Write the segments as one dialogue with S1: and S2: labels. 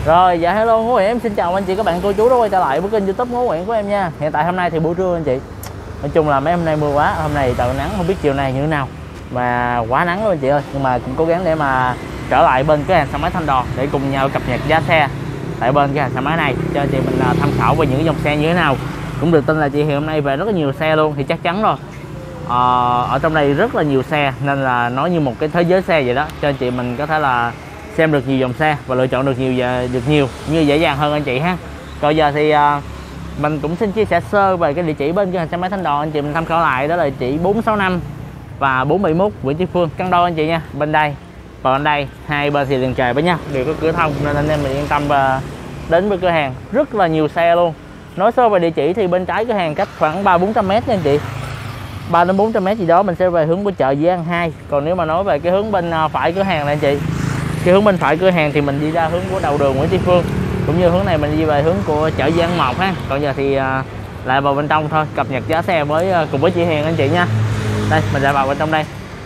S1: Rồi, dạ hello Ngô Nguyễn, em xin chào anh chị, các bạn, cô chú đã quay trở lại với kênh YouTube Ngô Nguyễn của em nha. Hiện tại hôm nay thì buổi trưa anh chị. Nói chung là mấy hôm nay mưa quá, hôm nay trời nắng, không biết chiều nay như thế nào. Mà quá nắng luôn anh chị ơi, nhưng mà cũng cố gắng để mà trở lại bên cái hàng xe máy Thanh Đòn để cùng nhau cập nhật giá xe tại bên cái hàng xe máy này cho anh chị mình tham khảo về những dòng xe như thế nào. Cũng được tin là chị hiện hôm nay về rất là nhiều xe luôn, thì chắc chắn rồi. Ở trong đây rất là nhiều xe nên là nó như một cái thế giới xe vậy đó, cho anh chị mình có thể là xem được nhiều dòng xe và lựa chọn được nhiều như dễ dàng hơn anh chị ha. Còn giờ thì mình cũng xin chia sẻ sơ về cái địa chỉ bên cửa hàng xe máy Thanh Đòn anh chị mình tham khảo lại, đó là địa chỉ 465 và 471 Nguyễn Tri Phương, Căng Đôi anh chị nha. Bên đây và bên đây hai bên thì liền kề với nhau, đều có cửa thông nên anh em mình yên tâm và đến với cửa hàng rất là nhiều xe luôn. Nói sơ về địa chỉ thì bên trái cửa hàng cách khoảng 300-400m nha anh chị, 300-400m gì đó mình sẽ về hướng của chợ Dĩ An 2. Còn nếu mà nói về cái hướng bên phải cửa hàng này anh chị, cái hướng bên phải cửa hàng thì mình đi ra hướng của đầu đường Nguyễn Tri Phương, cũng như hướng này mình đi về hướng của chợ Dĩ An 1 ha. Còn giờ thì lại vào bên trong thôi, cập nhật giá xe với cùng với chị Hiền anh chị nha. Đây mình ra vào bên trong đây,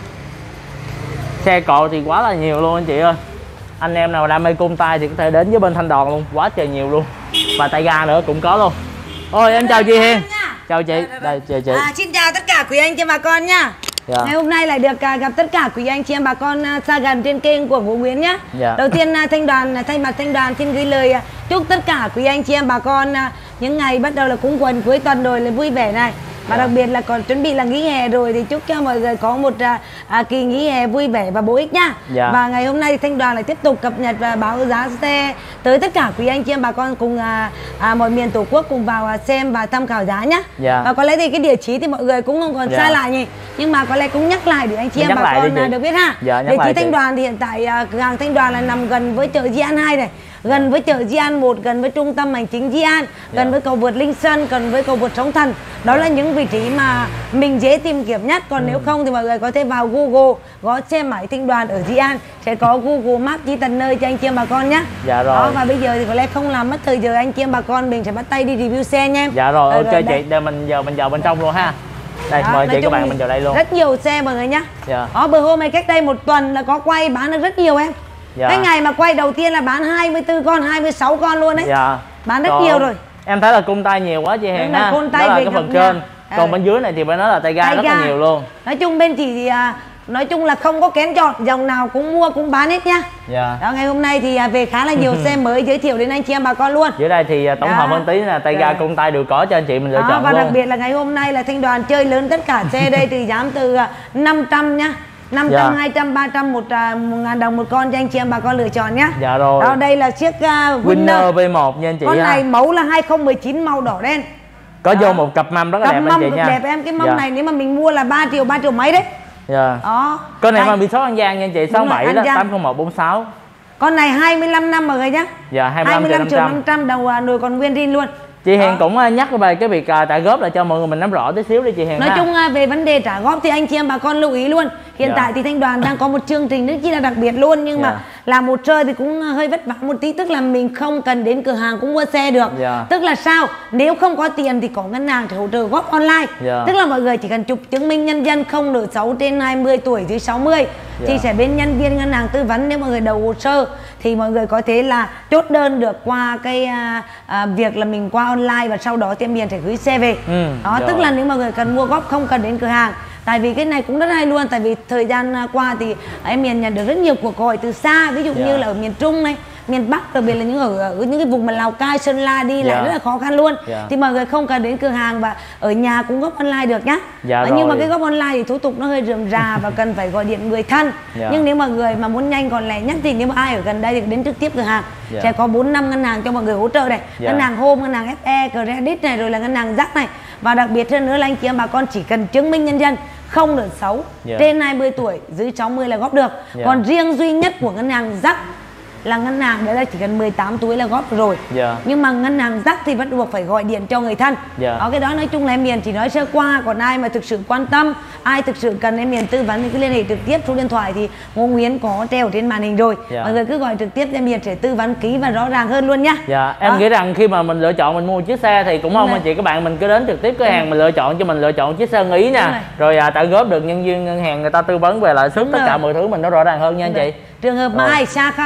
S1: xe cộ thì quá là nhiều luôn anh chị ơi. Anh em nào đam mê côn tay thì có thể đến với bên Thanh Đòn luôn, quá trời nhiều luôn, và tay ga nữa cũng có luôn. Ôi em chào chị Hiền. Chào chị. Đây chào chị.
S2: Xin chào tất cả quý anh chị bà con nha. Dạ. Ngày hôm nay lại được gặp tất cả quý anh chị em bà con xa gần trên kênh của Vũ Nguyễn nhé. Dạ. Đầu tiên thay mặt Thanh Đoàn xin gửi lời chúc tất cả quý anh chị em bà con những ngày bắt đầu là cúng quần cuối tuần rồi là vui vẻ này. Và đặc biệt là còn chuẩn bị là nghỉ hè rồi thì chúc cho mọi người có một kỳ nghỉ hè vui vẻ và bổ ích nhá. Dạ. Và ngày hôm nay Thanh Đoàn lại tiếp tục cập nhật và báo giá xe tới tất cả quý anh chị em bà con cùng mọi miền Tổ quốc cùng vào xem và tham khảo giá nhá. Dạ. Và có lẽ thì cái địa chỉ thì mọi người cũng không còn sai lại nhỉ, nhưng mà có lẽ cũng nhắc lại để anh chị em bà con được biết ha. Dạ, địa chỉ Thanh Đoàn thì hiện tại cửa hàng Thanh Đoàn là nằm gần với chợ Dĩ An 2 này, gần với chợ Dĩ An 1, gần với trung tâm hành chính Dĩ An, gần với cầu vượt Linh Sơn, gần với cầu vượt Sóng Thần. Đó là những vị trí mà mình dễ tìm kiếm nhất. Còn nếu không thì mọi người có thể vào Google gõ xe máy Thanh Đoàn ở Dĩ An, sẽ có Google Maps chỉ tận nơi cho anh chị em bà con nhé. Dạ rồi. Đó, và bây giờ thì có lẽ không làm mất thời giờ anh chị em bà con, mình sẽ bắt tay đi review xe nha em. Dạ rồi, ok chị, để mình vào bên trong luôn ha. Đây, mời chị các bạn mình vào đây luôn. Rất nhiều xe mọi người nhá. Dạ. Đó, bữa hôm này cách đây một tuần là có quay bán được rất nhiều em. Dạ. Cái ngày mà quay đầu tiên là bán 24 con, 26 con luôn đấy. Dạ. Bán rất nhiều rồi. Em thấy là cung tay nhiều quá chị Hiền ha. Đó là cái phần trên. Còn bên dưới này thì phải nói là tay ga rất là nhiều luôn. Nói chung bên chị thì nói chung là không có kén chọn, dòng nào cũng mua cũng bán hết nhá. Dạ. Đó, ngày hôm nay thì về khá là nhiều xe mới giới thiệu đến anh chị em bà con luôn. Dưới đây thì tổng hợp hơn tí là tay ga cung tay đều có cho anh chị mình lựa chọn và luôn. Và đặc biệt là ngày hôm nay là Thanh Đoàn chơi lớn tất cả xe đây thì giảm từ 500 nhá. 500, 200, 300, 1.000 đồng một con cho anh chị em bà con lựa chọn nhé. Dạ rồi. Đó, đây là chiếc Winner V1 nha anh chị. Con này mẫu là 2019 màu đỏ đen. Có vô một cặp mâm rất là đẹp anh chị nha. Đẹp em, cái mâm này nếu mà mình mua là 3 triệu mấy đấy. Dạ. Đó. Con này mà bị số An Giang nha anh chị, 67 đó, 80146. Con này 25 năm mọi người nhé. Dạ, 25 triệu 500 đồng nồi còn nguyên zin luôn. Chị Hiền cũng nhắc về cái việc trả góp là cho mọi người mình nắm rõ tí xíu đi chị Hiền. Nói chung về vấn đề trả góp thì anh chị em bà con lưu ý luôn. Hiện tại thì Thanh Đoàn đang có một chương trình rất chi là đặc biệt luôn, nhưng mà làm một chơi thì cũng hơi vất vả một tí, tức là mình không cần đến cửa hàng cũng mua xe được. Tức là sao? Nếu không có tiền thì có ngân hàng thì hỗ trợ góp online. Tức là mọi người chỉ cần chụp chứng minh nhân dân không nợ xấu trên 20 tuổi dưới 60 thì sẽ bên nhân viên ngân hàng tư vấn. Nếu mọi người đầu hồ sơ thì mọi người có thể là chốt đơn được qua cái việc là mình qua online và sau đó tiệm miền sẽ gửi xe về. Đó, tức là nếu mọi người cần mua góp không cần đến cửa hàng. Tại vì cái này cũng rất hay luôn, tại vì thời gian qua thì em miền nhận được rất nhiều cuộc gọi từ xa, ví dụ như là ở miền Trung này, miền Bắc, đặc biệt là ở những cái vùng mà Lào Cai, Sơn La đi lại rất là khó khăn luôn. Thì mọi người không cần đến cửa hàng và ở nhà cũng góp online được nhá. Nhưng mà cái góp online thì thủ tục nó hơi rườm rà và cần phải gọi điện người thân. Nhưng nếu mà người mà muốn nhanh còn lẻ nhất thì nếu mà ai ở gần đây thì đến trực tiếp cửa hàng. Sẽ có 4-5 ngân hàng cho mọi người hỗ trợ này. Ngân hàng Home, ngân hàng FE, Credit này, rồi là ngân hàng Zac này. Và đặc biệt hơn nữa là anh chị em bà con chỉ cần chứng minh nhân dân không nợ xấu trên 20 tuổi dưới 60 là góp được. Còn riêng duy nhất của ngân hàng Zac là ngân hàng đấy là chỉ cần 18 tuổi là góp rồi. Nhưng mà ngân hàng Zac thì bắt buộc phải gọi điện cho người thân. Ở cái đó nói chung là em miền chỉ nói sơ qua, còn ai mà thực sự quan tâm, ai thực sự cần em miền tư vấn thì cứ liên hệ trực tiếp. Số điện thoại thì Ngô Nguyễn có treo trên màn hình rồi. Mọi người cứ gọi trực tiếp, em miền sẽ tư vấn kỹ và rõ ràng hơn luôn nhá. Em nghĩ rằng khi mà mình lựa chọn mình mua một chiếc xe thì cũng không anh chị các bạn, mình cứ đến trực tiếp cửa hàng mình lựa chọn cho mình lựa chọn chiếc xe ưng ý nè, rồi trả góp được nhân viên ngân hàng người ta tư vấn về lãi suất tất cả mọi thứ mình nó rõ ràng hơn nha anh chị. Trường hợp mà ai xa không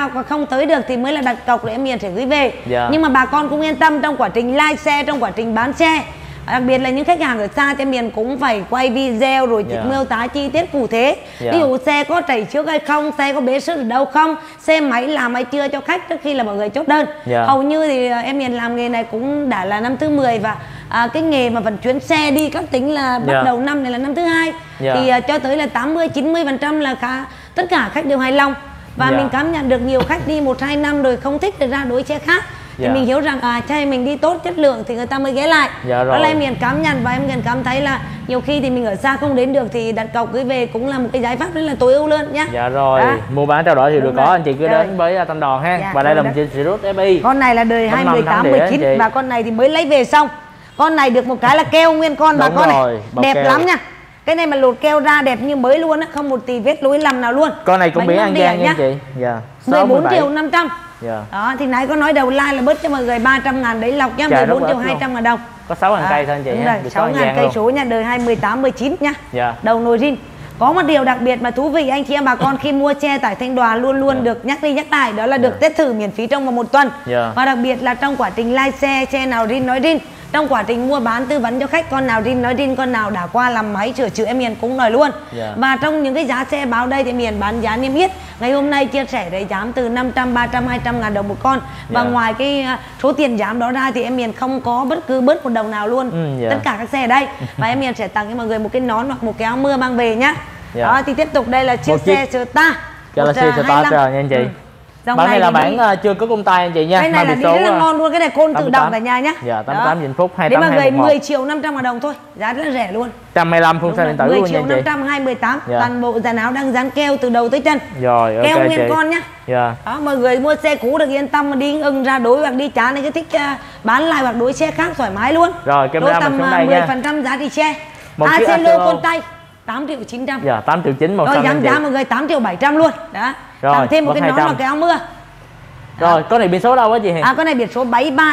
S2: không tới được thì mới là đặt cọc để em Hiền sẽ gửi về. Nhưng mà bà con cũng yên tâm trong quá trình like xe, trong quá trình bán xe, đặc biệt là những khách hàng ở xa thì em Hiền cũng phải quay video rồi miêu tả chi tiết cụ thể. Ví dụ xe có trầy trước hay không, xe có bế xước ở đâu không, xe máy làm hay chưa cho khách trước khi là mọi người chốt đơn. Hầu như thì em Hiền làm nghề này cũng đã là năm thứ 10 và cái nghề mà vận chuyển xe đi các tỉnh là bắt đầu năm này là năm thứ 2 thì cho tới là 80-90% là tất cả khách đều hài lòng. Và mình cảm nhận được nhiều khách đi 1-2 năm rồi không thích thì ra đổi xe khác. Thì mình hiểu rằng xe mình đi tốt chất lượng thì người ta mới ghé lại. Đó là em Hiền cảm nhận và em Hiền cảm thấy là nhiều khi thì mình ở xa không đến được thì đặt cọc gửi về cũng là một cái giải pháp rất là tối ưu luôn nhá.
S1: Dạ rồi, mua bán trao đổi thì được có anh chị cứ đến với Thanh Đoàn ha. Và đây là một chiếc Sirius FI.
S2: Con này là đời 2018-19 và con này thì mới lấy về xong. Con này được một cái là keo nguyên con bà con này. Đẹp lắm nha. Cái này mà lột keo ra đẹp như mới luôn á, không một tì vết lỗi lầm nào luôn.
S1: Con này cũng biển An Giang nha chị.
S2: 14.500.000. Đó thì nãy có nói đầu like là bớt cho mọi người 300.000 đấy lọc nhá, 14.200.000 đồng.
S1: Có 6.000 cây thôi anh chị nha.
S2: 6.000 cây số nha, đời 2018-19 nhá. Đầu nồi zin. Có một điều đặc biệt mà thú vị anh chị em bà con khi mua xe tại Thanh Đoàn luôn luôn được nhắc đi nhắc lại, đó là được test thử miễn phí trong vòng 1 tuần. Và đặc biệt là trong quá trình like xe nào zin nói zin. Trong quá trình mua bán tư vấn cho khách, con nào zin nói zin, con nào đã qua làm máy sửa chữa em Hiền cũng nói luôn. Và trong những cái giá xe báo đây thì em Hiền bán giá niêm yết. Ngày hôm nay chia sẻ để giảm từ 500, 300, 200.000 đồng một con. Và ngoài cái số tiền giảm đó ra thì em Hiền không có bất cứ bớt một đồng nào luôn. Tất cả các xe ở đây. Và em Hiền sẽ tặng cho mọi người một cái nón hoặc một cái áo mưa mang về nhá. Đó thì tiếp tục đây là chiếc xe Star.
S1: Galaxy Star rồi nha anh chị. Bản này là bản chưa có công tay anh chị nha.
S2: Cái này là đi rất là ngon luôn, cái này côn tự động cả nhà nhá.
S1: Dạ 88 Vĩnh Phúc 28
S2: Nếu mà người 10.500.000 đồng thôi, giá rất là rẻ luôn.
S1: 125 full size điện tử luôn nha chị.
S2: 10.528, toàn bộ dàn áo đang dán keo từ đầu tới chân.
S1: Rồi ok
S2: keo
S1: chị.
S2: nguyên con nhá. Đó mọi người mua xe cũ được yên tâm mà đi ưng ra đối hoặc đi chán thì cứ thích bán lại hoặc đối xe khác thoải mái luôn.
S1: Rồi camera mình xuống đây nha.
S2: 10% giá trị xe. Celo con tay 8.900.000.
S1: Dạ 8.900.000 một
S2: rồi giá mọi người 8.700.000 luôn. Đó. Tặng thêm một cái nón và cái áo mưa.
S1: Rồi, con này biển số đâu á chị Hiền?
S2: Con này biển số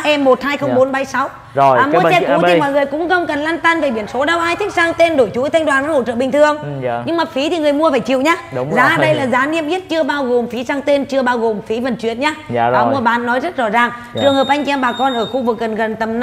S2: 73E120476.
S1: Rồi,
S2: mua xe cũ thì mọi người cũng không cần lăn tăn về biển số đâu, ai thích sang tên đổi chủ Thanh Đoàn vẫn hỗ trợ bình thường. Nhưng mà phí thì người mua phải chịu nhá. Giá đây là giá niêm yết chưa bao gồm phí sang tên, chưa bao gồm phí vận chuyển nhá. Mua bán nói rất rõ ràng. Trường hợp anh chị em bà con ở khu vực gần tầm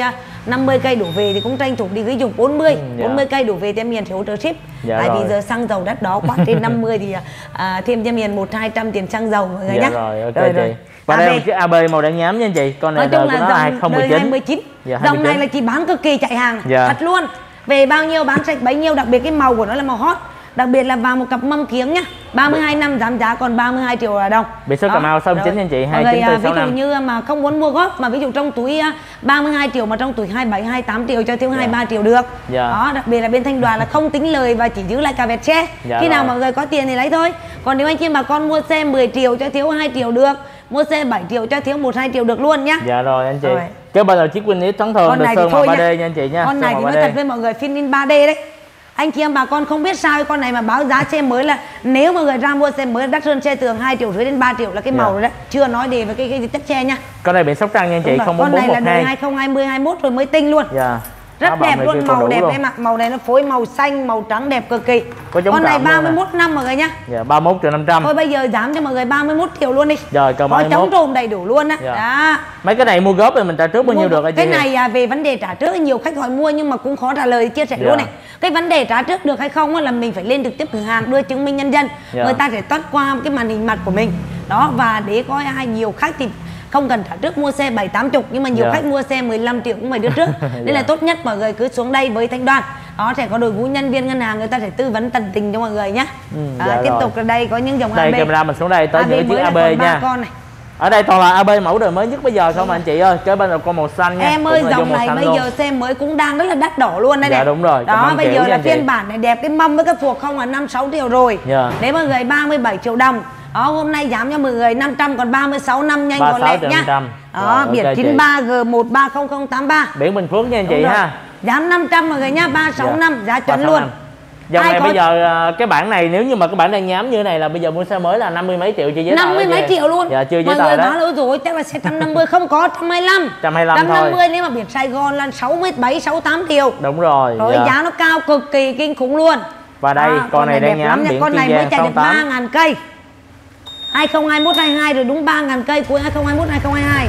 S2: 50 cây đổ về thì cũng tranh thủ đi ví dụ 40 cây đổ về thì em Hiền sẽ hỗ trợ ship. Tại vì giờ xăng dầu đắt đó quá, trên 50 thì thêm cho em Hiền 100-200 tiền xăng dầu mọi người nhá.
S1: Rồi ok chị. Và đây là một chiếc AB màu đen nhám nha anh chị. Con này đời của nó là 2019.
S2: Dòng này là chị bán cực kỳ chạy hàng thật luôn. Về bao nhiêu bán sạch bấy nhiêu, đặc biệt cái màu của nó là màu hot. Đặc biệt là vào một cặp mâm kiếng nhá. 32 năm giảm giá còn 32 triệu đồng.
S1: Biển số Cà Mau 69 anh chị, 29465.
S2: Ví dụ như mà không muốn mua góp mà ví dụ trong túi 32 triệu mà trong túi 27 28 triệu cho thiếu 23 triệu được. Đó, đặc biệt là bên Thanh Đoàn là không tính lời và chỉ giữ lại cả vẹt xe. Khi nào mọi người có tiền thì lấy thôi. Còn nếu anh chị bà con mua xe 10 triệu cho thiếu 2 triệu được, mua xe 7 triệu cho thiếu 1-2 triệu được luôn nhá.
S1: Dạ rồi anh chị. Cái bây giờ chiếc Winnie thắng thường được sơn màu 3D nha anh chị nha.
S2: Con này thì nói thật với mọi người phim in 3D đấy. Anh chị em bà con không biết sao con này mà báo giá xe mới là nếu mà người ra mua xe mới đắt hơn xe thường 2,5 triệu đến 3 triệu là cái màu rồi đấy. Chưa nói về với cái chất xe nha.
S1: Con này biển Sóc Trăng nha anh chị, 04412.
S2: Con này là đời 2020 21 rồi mới tinh luôn. Rất đẹp luôn, màu đẹp em ạ. Màu này nó phối màu xanh, màu trắng đẹp cực kỳ. Con này 31 năm mọi người nhá.
S1: 31.500.000.
S2: Thôi bây giờ giảm cho mọi người 31 triệu luôn đi.
S1: Rồi còn 31.
S2: Chống trộm đầy đủ luôn á. Đó.
S1: Mấy cái này mua góp thì mình trả trước bao nhiêu được anh chị?
S2: Cái này về vấn đề trả trước nhiều khách hỏi mua nhưng mà cũng khó trả lời chia sẻ luôn này. Cái vấn đề trả trước được hay không là mình phải lên trực tiếp cửa hàng đưa chứng minh nhân dân. Người ta sẽ toát qua cái màn hình mặt của mình. Đó, và để có nhiều khách thì không cần trả trước mua xe 7-80 nhưng mà nhiều khách mua xe 15 triệu cũng phải đưa trước. Nên là tốt nhất mọi người cứ xuống đây với Thanh Đoàn. Đó sẽ có đội ngũ nhân viên ngân hàng người ta sẽ tư vấn tận tình cho mọi người nhé. Tiếp tục ở đây có những dòng
S1: đây
S2: AB.
S1: Camera mình xuống đây tới những chiếc AB nha.
S2: Con này.
S1: Ở đây toàn là AB mẫu đời mới nhất bây giờ không anh chị ơi. Kế bên là con màu xanh nha.
S2: Em ơi dòng này bây giờ xe mới cũng đang rất là đắt đỏ luôn đây này.
S1: Đúng rồi.
S2: Đó bây giờ là phiên bản này đẹp cái mâm với cái phuộc không là 5-6 triệu rồi. Nếu mọi người 37 triệu đồng. Đó hôm nay giảm cho mọi người 500 còn 36 năm nhanh còn lẹ nhá. Đó biển 93G130083.
S1: Biển Bình Phước nha anh chị ha.
S2: Giảm 500 mọi người nhá, 36 năm giá chuẩn luôn.
S1: Dòng này bây giờ cái bản này nếu như mà cái bản đang nhám như thế này là bây giờ mua xe mới là 50 mấy triệu chưa giấy tờ.
S2: 50 mấy triệu luôn.
S1: Dạ chưa giấy
S2: tờ
S1: đó.
S2: Mọi người nói là rồi chắc là xe 150 không có 125. 150
S1: thôi.
S2: Nếu mà biển Sài Gòn là 67 68 triệu.
S1: Đúng rồi.
S2: Rồi giá nó cao cực kỳ kinh khủng luôn.
S1: Và đây con này đang nhám biển
S2: con này mới chạy được 3.000 cây. 2021 22 rồi, đúng 3.000 cây cuối 2021 2022.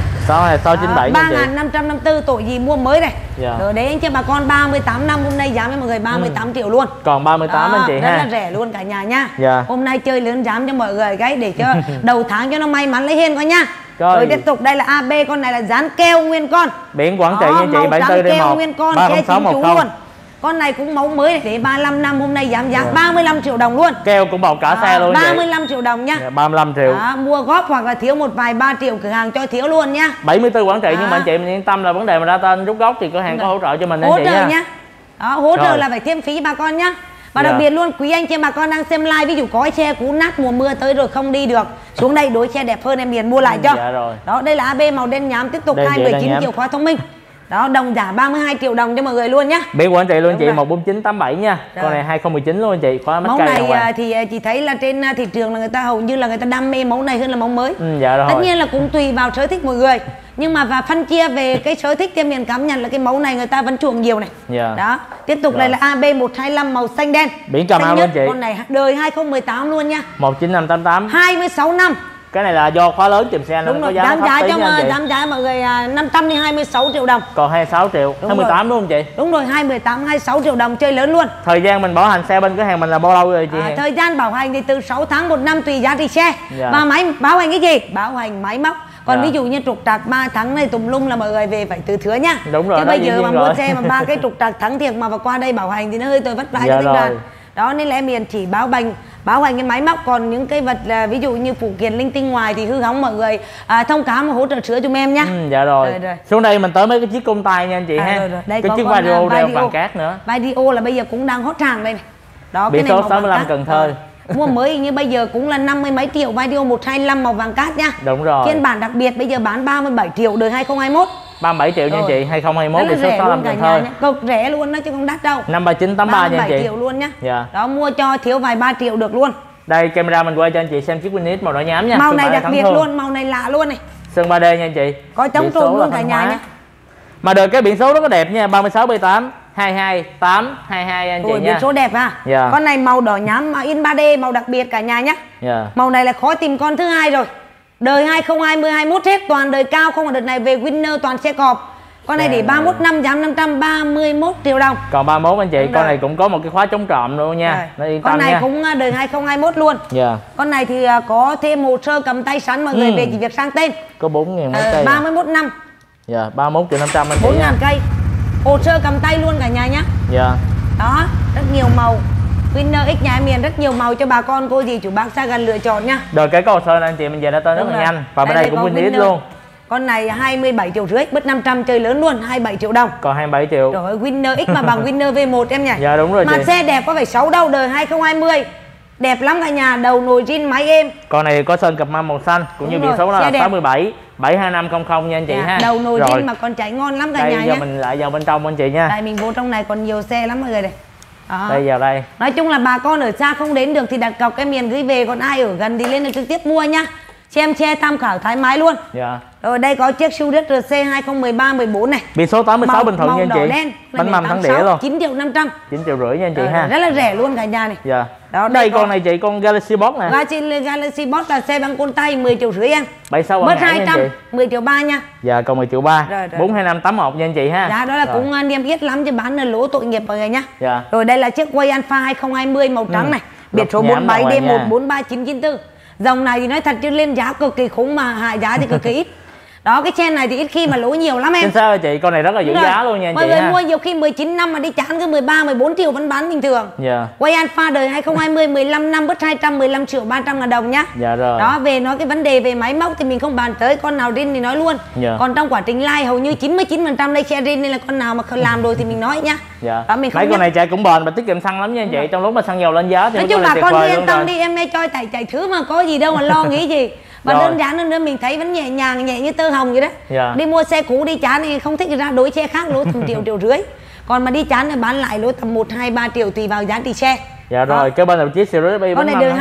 S1: 697
S2: 3.554 tuổi gì mua mới này. Rồi đấy anh chị bà con 38 năm hôm nay giá với mọi người 38 triệu luôn.
S1: Còn 38 anh chị ha.
S2: Rất là rẻ luôn cả nhà nha. Hôm nay chơi lớn dám cho mọi người cái để cho đầu tháng cho nó may mắn lấy hên coi nha. Rồi tiếp tục đây là AB, con này là dán keo nguyên con.
S1: Biển Quảng Trị nha chị, 74
S2: keo nguyên con, che chính chú luôn. Con này cũng mẫu mới để 35 năm hôm nay giảm giá 35 triệu đồng luôn.
S1: Keo cũng bọc cả xe luôn
S2: 35 triệu đồng nha.
S1: 35 triệu.
S2: Mua góp hoặc là thiếu một vài 3 triệu cửa hàng cho thiếu luôn nha.
S1: 74 Quảng Trị nhưng mà anh chị mình yên tâm là vấn đề mà ra tên rút gốc thì cửa hàng có hỗ trợ cho mình anh chị nha.
S2: Hỗ trợ là phải thêm phí bà con nhá. Và đặc biệt luôn quý anh chị bà con đang xem live, ví dụ có cái xe cũ nát mùa mưa tới rồi không đi được, xuống đây đối xe đẹp hơn em liền mua lại cho. Đó đây là AB màu đen nhám, tiếp tục 219 triệu khóa thông minh. Đó đồng giá 32 triệu đồng cho mọi người luôn nhá.
S1: Biển Quảng Trị luôn chị, 14987 nha. Con này 2019 luôn anh chị, khóa mắt cây.
S2: Mẫu này thì chị thấy là trên thị trường là người ta hầu như là người ta đam mê mẫu này hơn là mẫu mới.
S1: Dạ rồi.
S2: Tất nhiên là cũng tùy vào sở thích mọi người. Nhưng mà và phân chia về cái sở thích thì miền cảm nhận là cái mẫu này người ta vẫn chuộng nhiều này. Đó. Tiếp tục đây là AB125 màu xanh đen.
S1: Biển Cà Mau luôn chị.
S2: Con này đời 2018 luôn nha.
S1: 19588.
S2: 26 năm.
S1: Cái này là do khóa lớn chùm xe
S2: đúng rồi, dám giá cho dám giá mọi người 500 đi 26 triệu đồng.
S1: Còn 26 triệu. 28 đúng không chị?
S2: Đúng rồi, 2018 26 triệu đồng chơi lớn luôn.
S1: Thời gian mình bảo hành xe bên cửa hàng mình là bao lâu rồi chị?
S2: Thời gian bảo hành thì từ 6 tháng 1 năm tùy giá trị xe. Và máy bảo hành cái gì? Bảo hành máy móc. Còn ví dụ như trục trặc 3 tháng này tùm lum là mọi người về phải từ thứa nhá.
S1: Đúng rồi.
S2: Chứ bây giờ mà mua xe mà 3 cái trục trặc thắng thiệt mà qua đây bảo hành thì nó hơi tôi vất vả cho khách đoàn. Đó nên là em liền chỉ bảo hành cái máy móc, còn những cái vật ví dụ như phụ kiện linh tinh ngoài thì hư hỏng mọi người thông cảm và hỗ trợ sửa giùm em nhá.
S1: Dạ rồi. Xuống đây mình tới mấy cái chiếc công tay nha anh chị ha.
S2: Đây
S1: cái chiếc Vario đeo vàng cát nữa.
S2: Vario là bây giờ cũng đang hot hàng đây này. Đó
S1: biển số 65 Cần Thơ.
S2: Mua mới như bây giờ cũng là 50 mấy triệu, Vario 125 màu vàng cát nha.
S1: Đúng rồi.
S2: Phiên bản đặc biệt bây giờ bán 37 triệu đời 2021.
S1: 37 triệu nha chị, 2021 biển số 65 Cần Thơ.
S2: Cực rẻ luôn đó chứ không đắt đâu.
S1: 53983 nha chị.
S2: 37 triệu luôn nhá. Đó mua cho thiếu vài 3 triệu được luôn.
S1: Đây camera mình quay cho anh chị xem chiếc Vinis màu đỏ nhám nha.
S2: Màu này đặc biệt luôn, màu này lạ luôn này.
S1: Sơn 3D nha anh chị.
S2: Có chống trộm luôn cả nhà nhá.
S1: Mà đời cái biển số rất là đẹp nha, 36 B8 22822 anh chị nha.
S2: Biển số đẹp ha. Con này màu đỏ nhám mà in 3D màu đặc biệt cả nhà nhá. Màu này là khó tìm con thứ hai rồi. Đời 2020 21 hết, toàn đời cao không, ở đợt này về winner toàn xe cọp. Con này để 31 năm giá 531 triệu đồng.
S1: Còn 31 anh chị, con này cũng có một cái khóa chống trộm luôn nha.
S2: Con này cũng đời 2021 luôn. Con này thì có thêm hồ sơ cầm tay sẵn mọi người về chỉ việc sang tên.
S1: Có 4.000 cây.
S2: 31 năm.
S1: 31 triệu 500 anh chị.
S2: 4.000 cây. Hồ sơ cầm tay luôn cả nhà nhá. Đó, rất nhiều màu. Winner X nhà em miền rất nhiều màu cho bà con cô dì chủ bác xa gần lựa chọn nhá.
S1: Rồi cái hồ sơ này anh chị mình về đã tên rất là nhanh. Và bên đây cũng Winner luôn.
S2: Con này 27 triệu rưỡi, bớt 500 chơi lớn luôn, 27 triệu đồng.
S1: Còn 27 triệu.
S2: Rồi Winner X mà bằng Winner V1 em nhỉ.
S1: Dạ đúng rồi
S2: mà
S1: chị.
S2: xe đẹp có phải 6 đâu, đời 2020. Đẹp lắm cả nhà, đầu nồi zin máy êm.
S1: Con này có sơn cặp mâm màu xanh, cũng như biển số là 67 72500 nha anh chị ha.
S2: Đầu nồi zin mà còn chạy ngon lắm cả nhà nhé.
S1: Giờ mình lại vào bên trong anh chị nha.
S2: Đây mình vô trong này còn nhiều xe lắm mọi người này.
S1: Đây vào đây.
S2: Nói chung là bà con ở xa không đến được thì đặt cọc cái miền gửi về, còn ai ở gần thì lên trực tiếp mua nhá. Xem xe tham khảo thái mái luôn. Rồi đây có chiếc Suzuki RC 2013-14 này.
S1: Biển số 86 Bình Thuận nha anh chị.
S2: Đen.
S1: Bánh mâm thắng đĩa luôn.
S2: 9 triệu 500.
S1: 9 triệu rưỡi nha anh chị ha.
S2: Rất là rẻ luôn cả nhà này.
S1: Đó, đây con này chị, con Galaxy Box nè.
S2: Galaxy Box là xe băng côn tay 10 triệu rưỡi em.
S1: 76
S2: mất 200, 10 triệu 3 nha.
S1: Còn 10 triệu 3. 42581 nha anh chị ha.
S2: Đó là cũng niêm yết lắm chứ bán là lỗ tội nghiệp mọi người nhá. Rồi đây là chiếc Way Alpha 2020 màu trắng này. Biển số 47D1439994. Dòng này thì nói thật chứ lên giá cực kỳ khủng mà hạ giá thì cực kỳ ít. Đó cái chen này thì ít khi mà lỗ nhiều lắm em.
S1: Sao chị, con này rất là giữ giá luôn nha anh chị.
S2: Mọi người mua nhiều khi 19 năm mà đi chán cứ 13 14 triệu vẫn bán bình thường. Way Alpha đời 2020 15 năm bớt 215 triệu 300 ngàn đồng nhá. Đó về nói cái vấn đề về máy móc thì mình không bàn tới, con nào riêng thì nói luôn. Còn trong quá trình like hầu như 99% đây xe riêng nên là con nào mà làm rồi thì mình nói nhá. Đó mình không
S1: mấy con này chạy cũng bền và tiết kiệm xăng lắm nha anh chị. Trong lúc mà xăng dầu lên giá thì
S2: nói chung bà con yên tâm đi, em cho chạy thử mà có gì đâu mà lo nghĩ gì. Và đơn giản hơn nữa mình thấy vẫn nhẹ nhàng, nhẹ như tơ hồng vậy đó. Đi mua xe cũ đi chán thì không thích thì ra đối xe khác lỗ tầm triệu rưỡi. Còn mà đi chán thì bán lại lỗ tầm 1, 2, 3 triệu tùy vào giá trị xe.
S1: Rồi cái bên đầu chiếc Series B
S2: con này được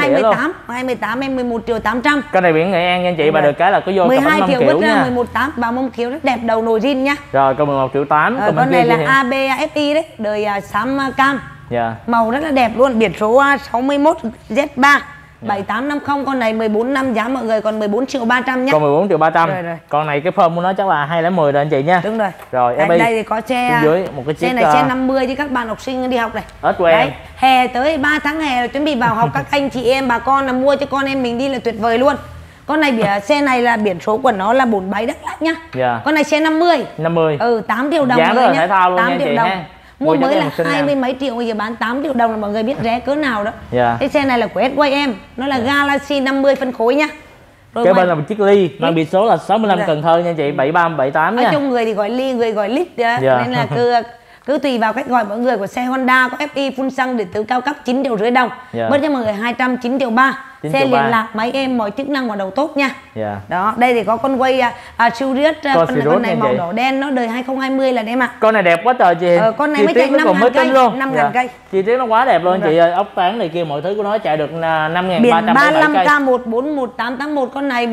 S2: 28 em 11 triệu 800.
S1: Cái này biển Nghệ An nha anh chị, bà được cái là có vô
S2: 12 triệu bớt ra 11.8 vào mông kiểu rất đẹp, đầu nồi zin nhá.
S1: Rồi còn 11 triệu 8.
S2: Con này là AB FI đấy, đời xám cam. Màu rất là đẹp luôn, biển số 61 Z3 7850, con này 14 năm giá mọi người còn 14.300.000 nhé.
S1: Còn 14.300.000.
S2: Rồi.
S1: Con này cái form của nó chắc là 210 rồi anh chị nha.
S2: Đúng rồi.
S1: Rồi
S2: đây thì có xe
S1: dưới một cái chiếc
S2: xe này xe 50 chứ các bạn học sinh đi học này.
S1: Hết của em.
S2: Hè tới 3 tháng hè chuẩn bị vào học các anh chị em bà con là mua cho con em mình đi là tuyệt vời luôn. Con này xe này là biển số của nó là 47 Đắk Lắk nhá. Con này xe 50.
S1: 8
S2: triệu đồng
S1: giá
S2: rồi
S1: nhá.
S2: 8 triệu đồng. Mua mới là 20 mấy triệu, bây giờ bán 8 triệu đồng là mọi người biết rẻ cỡ nào đó. Cái xe này là của S-Way em, nó là Galaxy 50 phân khối nhá.
S1: Rồi cái bên là một chiếc Ly, mang biển số là 65 Cần Thơ nha chị, 7378 nha.
S2: Nói chung người thì gọi Ly, người gọi Lít, nên là cứ tùy vào cách gọi mọi người. Của xe Honda có FI phun xăng điện tử cao cấp 9,5 triệu đồng, bớt cho mọi người 209,3 triệu. Xe liền lạc, máy êm, mọi chức năng hoạt động tốt nha. Đó, đây thì có con quay Sirius, con này màu đỏ đen, nó đời 2020 là em ạ.
S1: Con này đẹp quá trời chị.
S2: Con này mới chạy 5.000 cây luôn, 5.000 cây.
S1: Chi tiết nó quá đẹp luôn chị ơi, ốc tán này kia mọi thứ của nó chạy được 5.377
S2: biển 35K14181, con này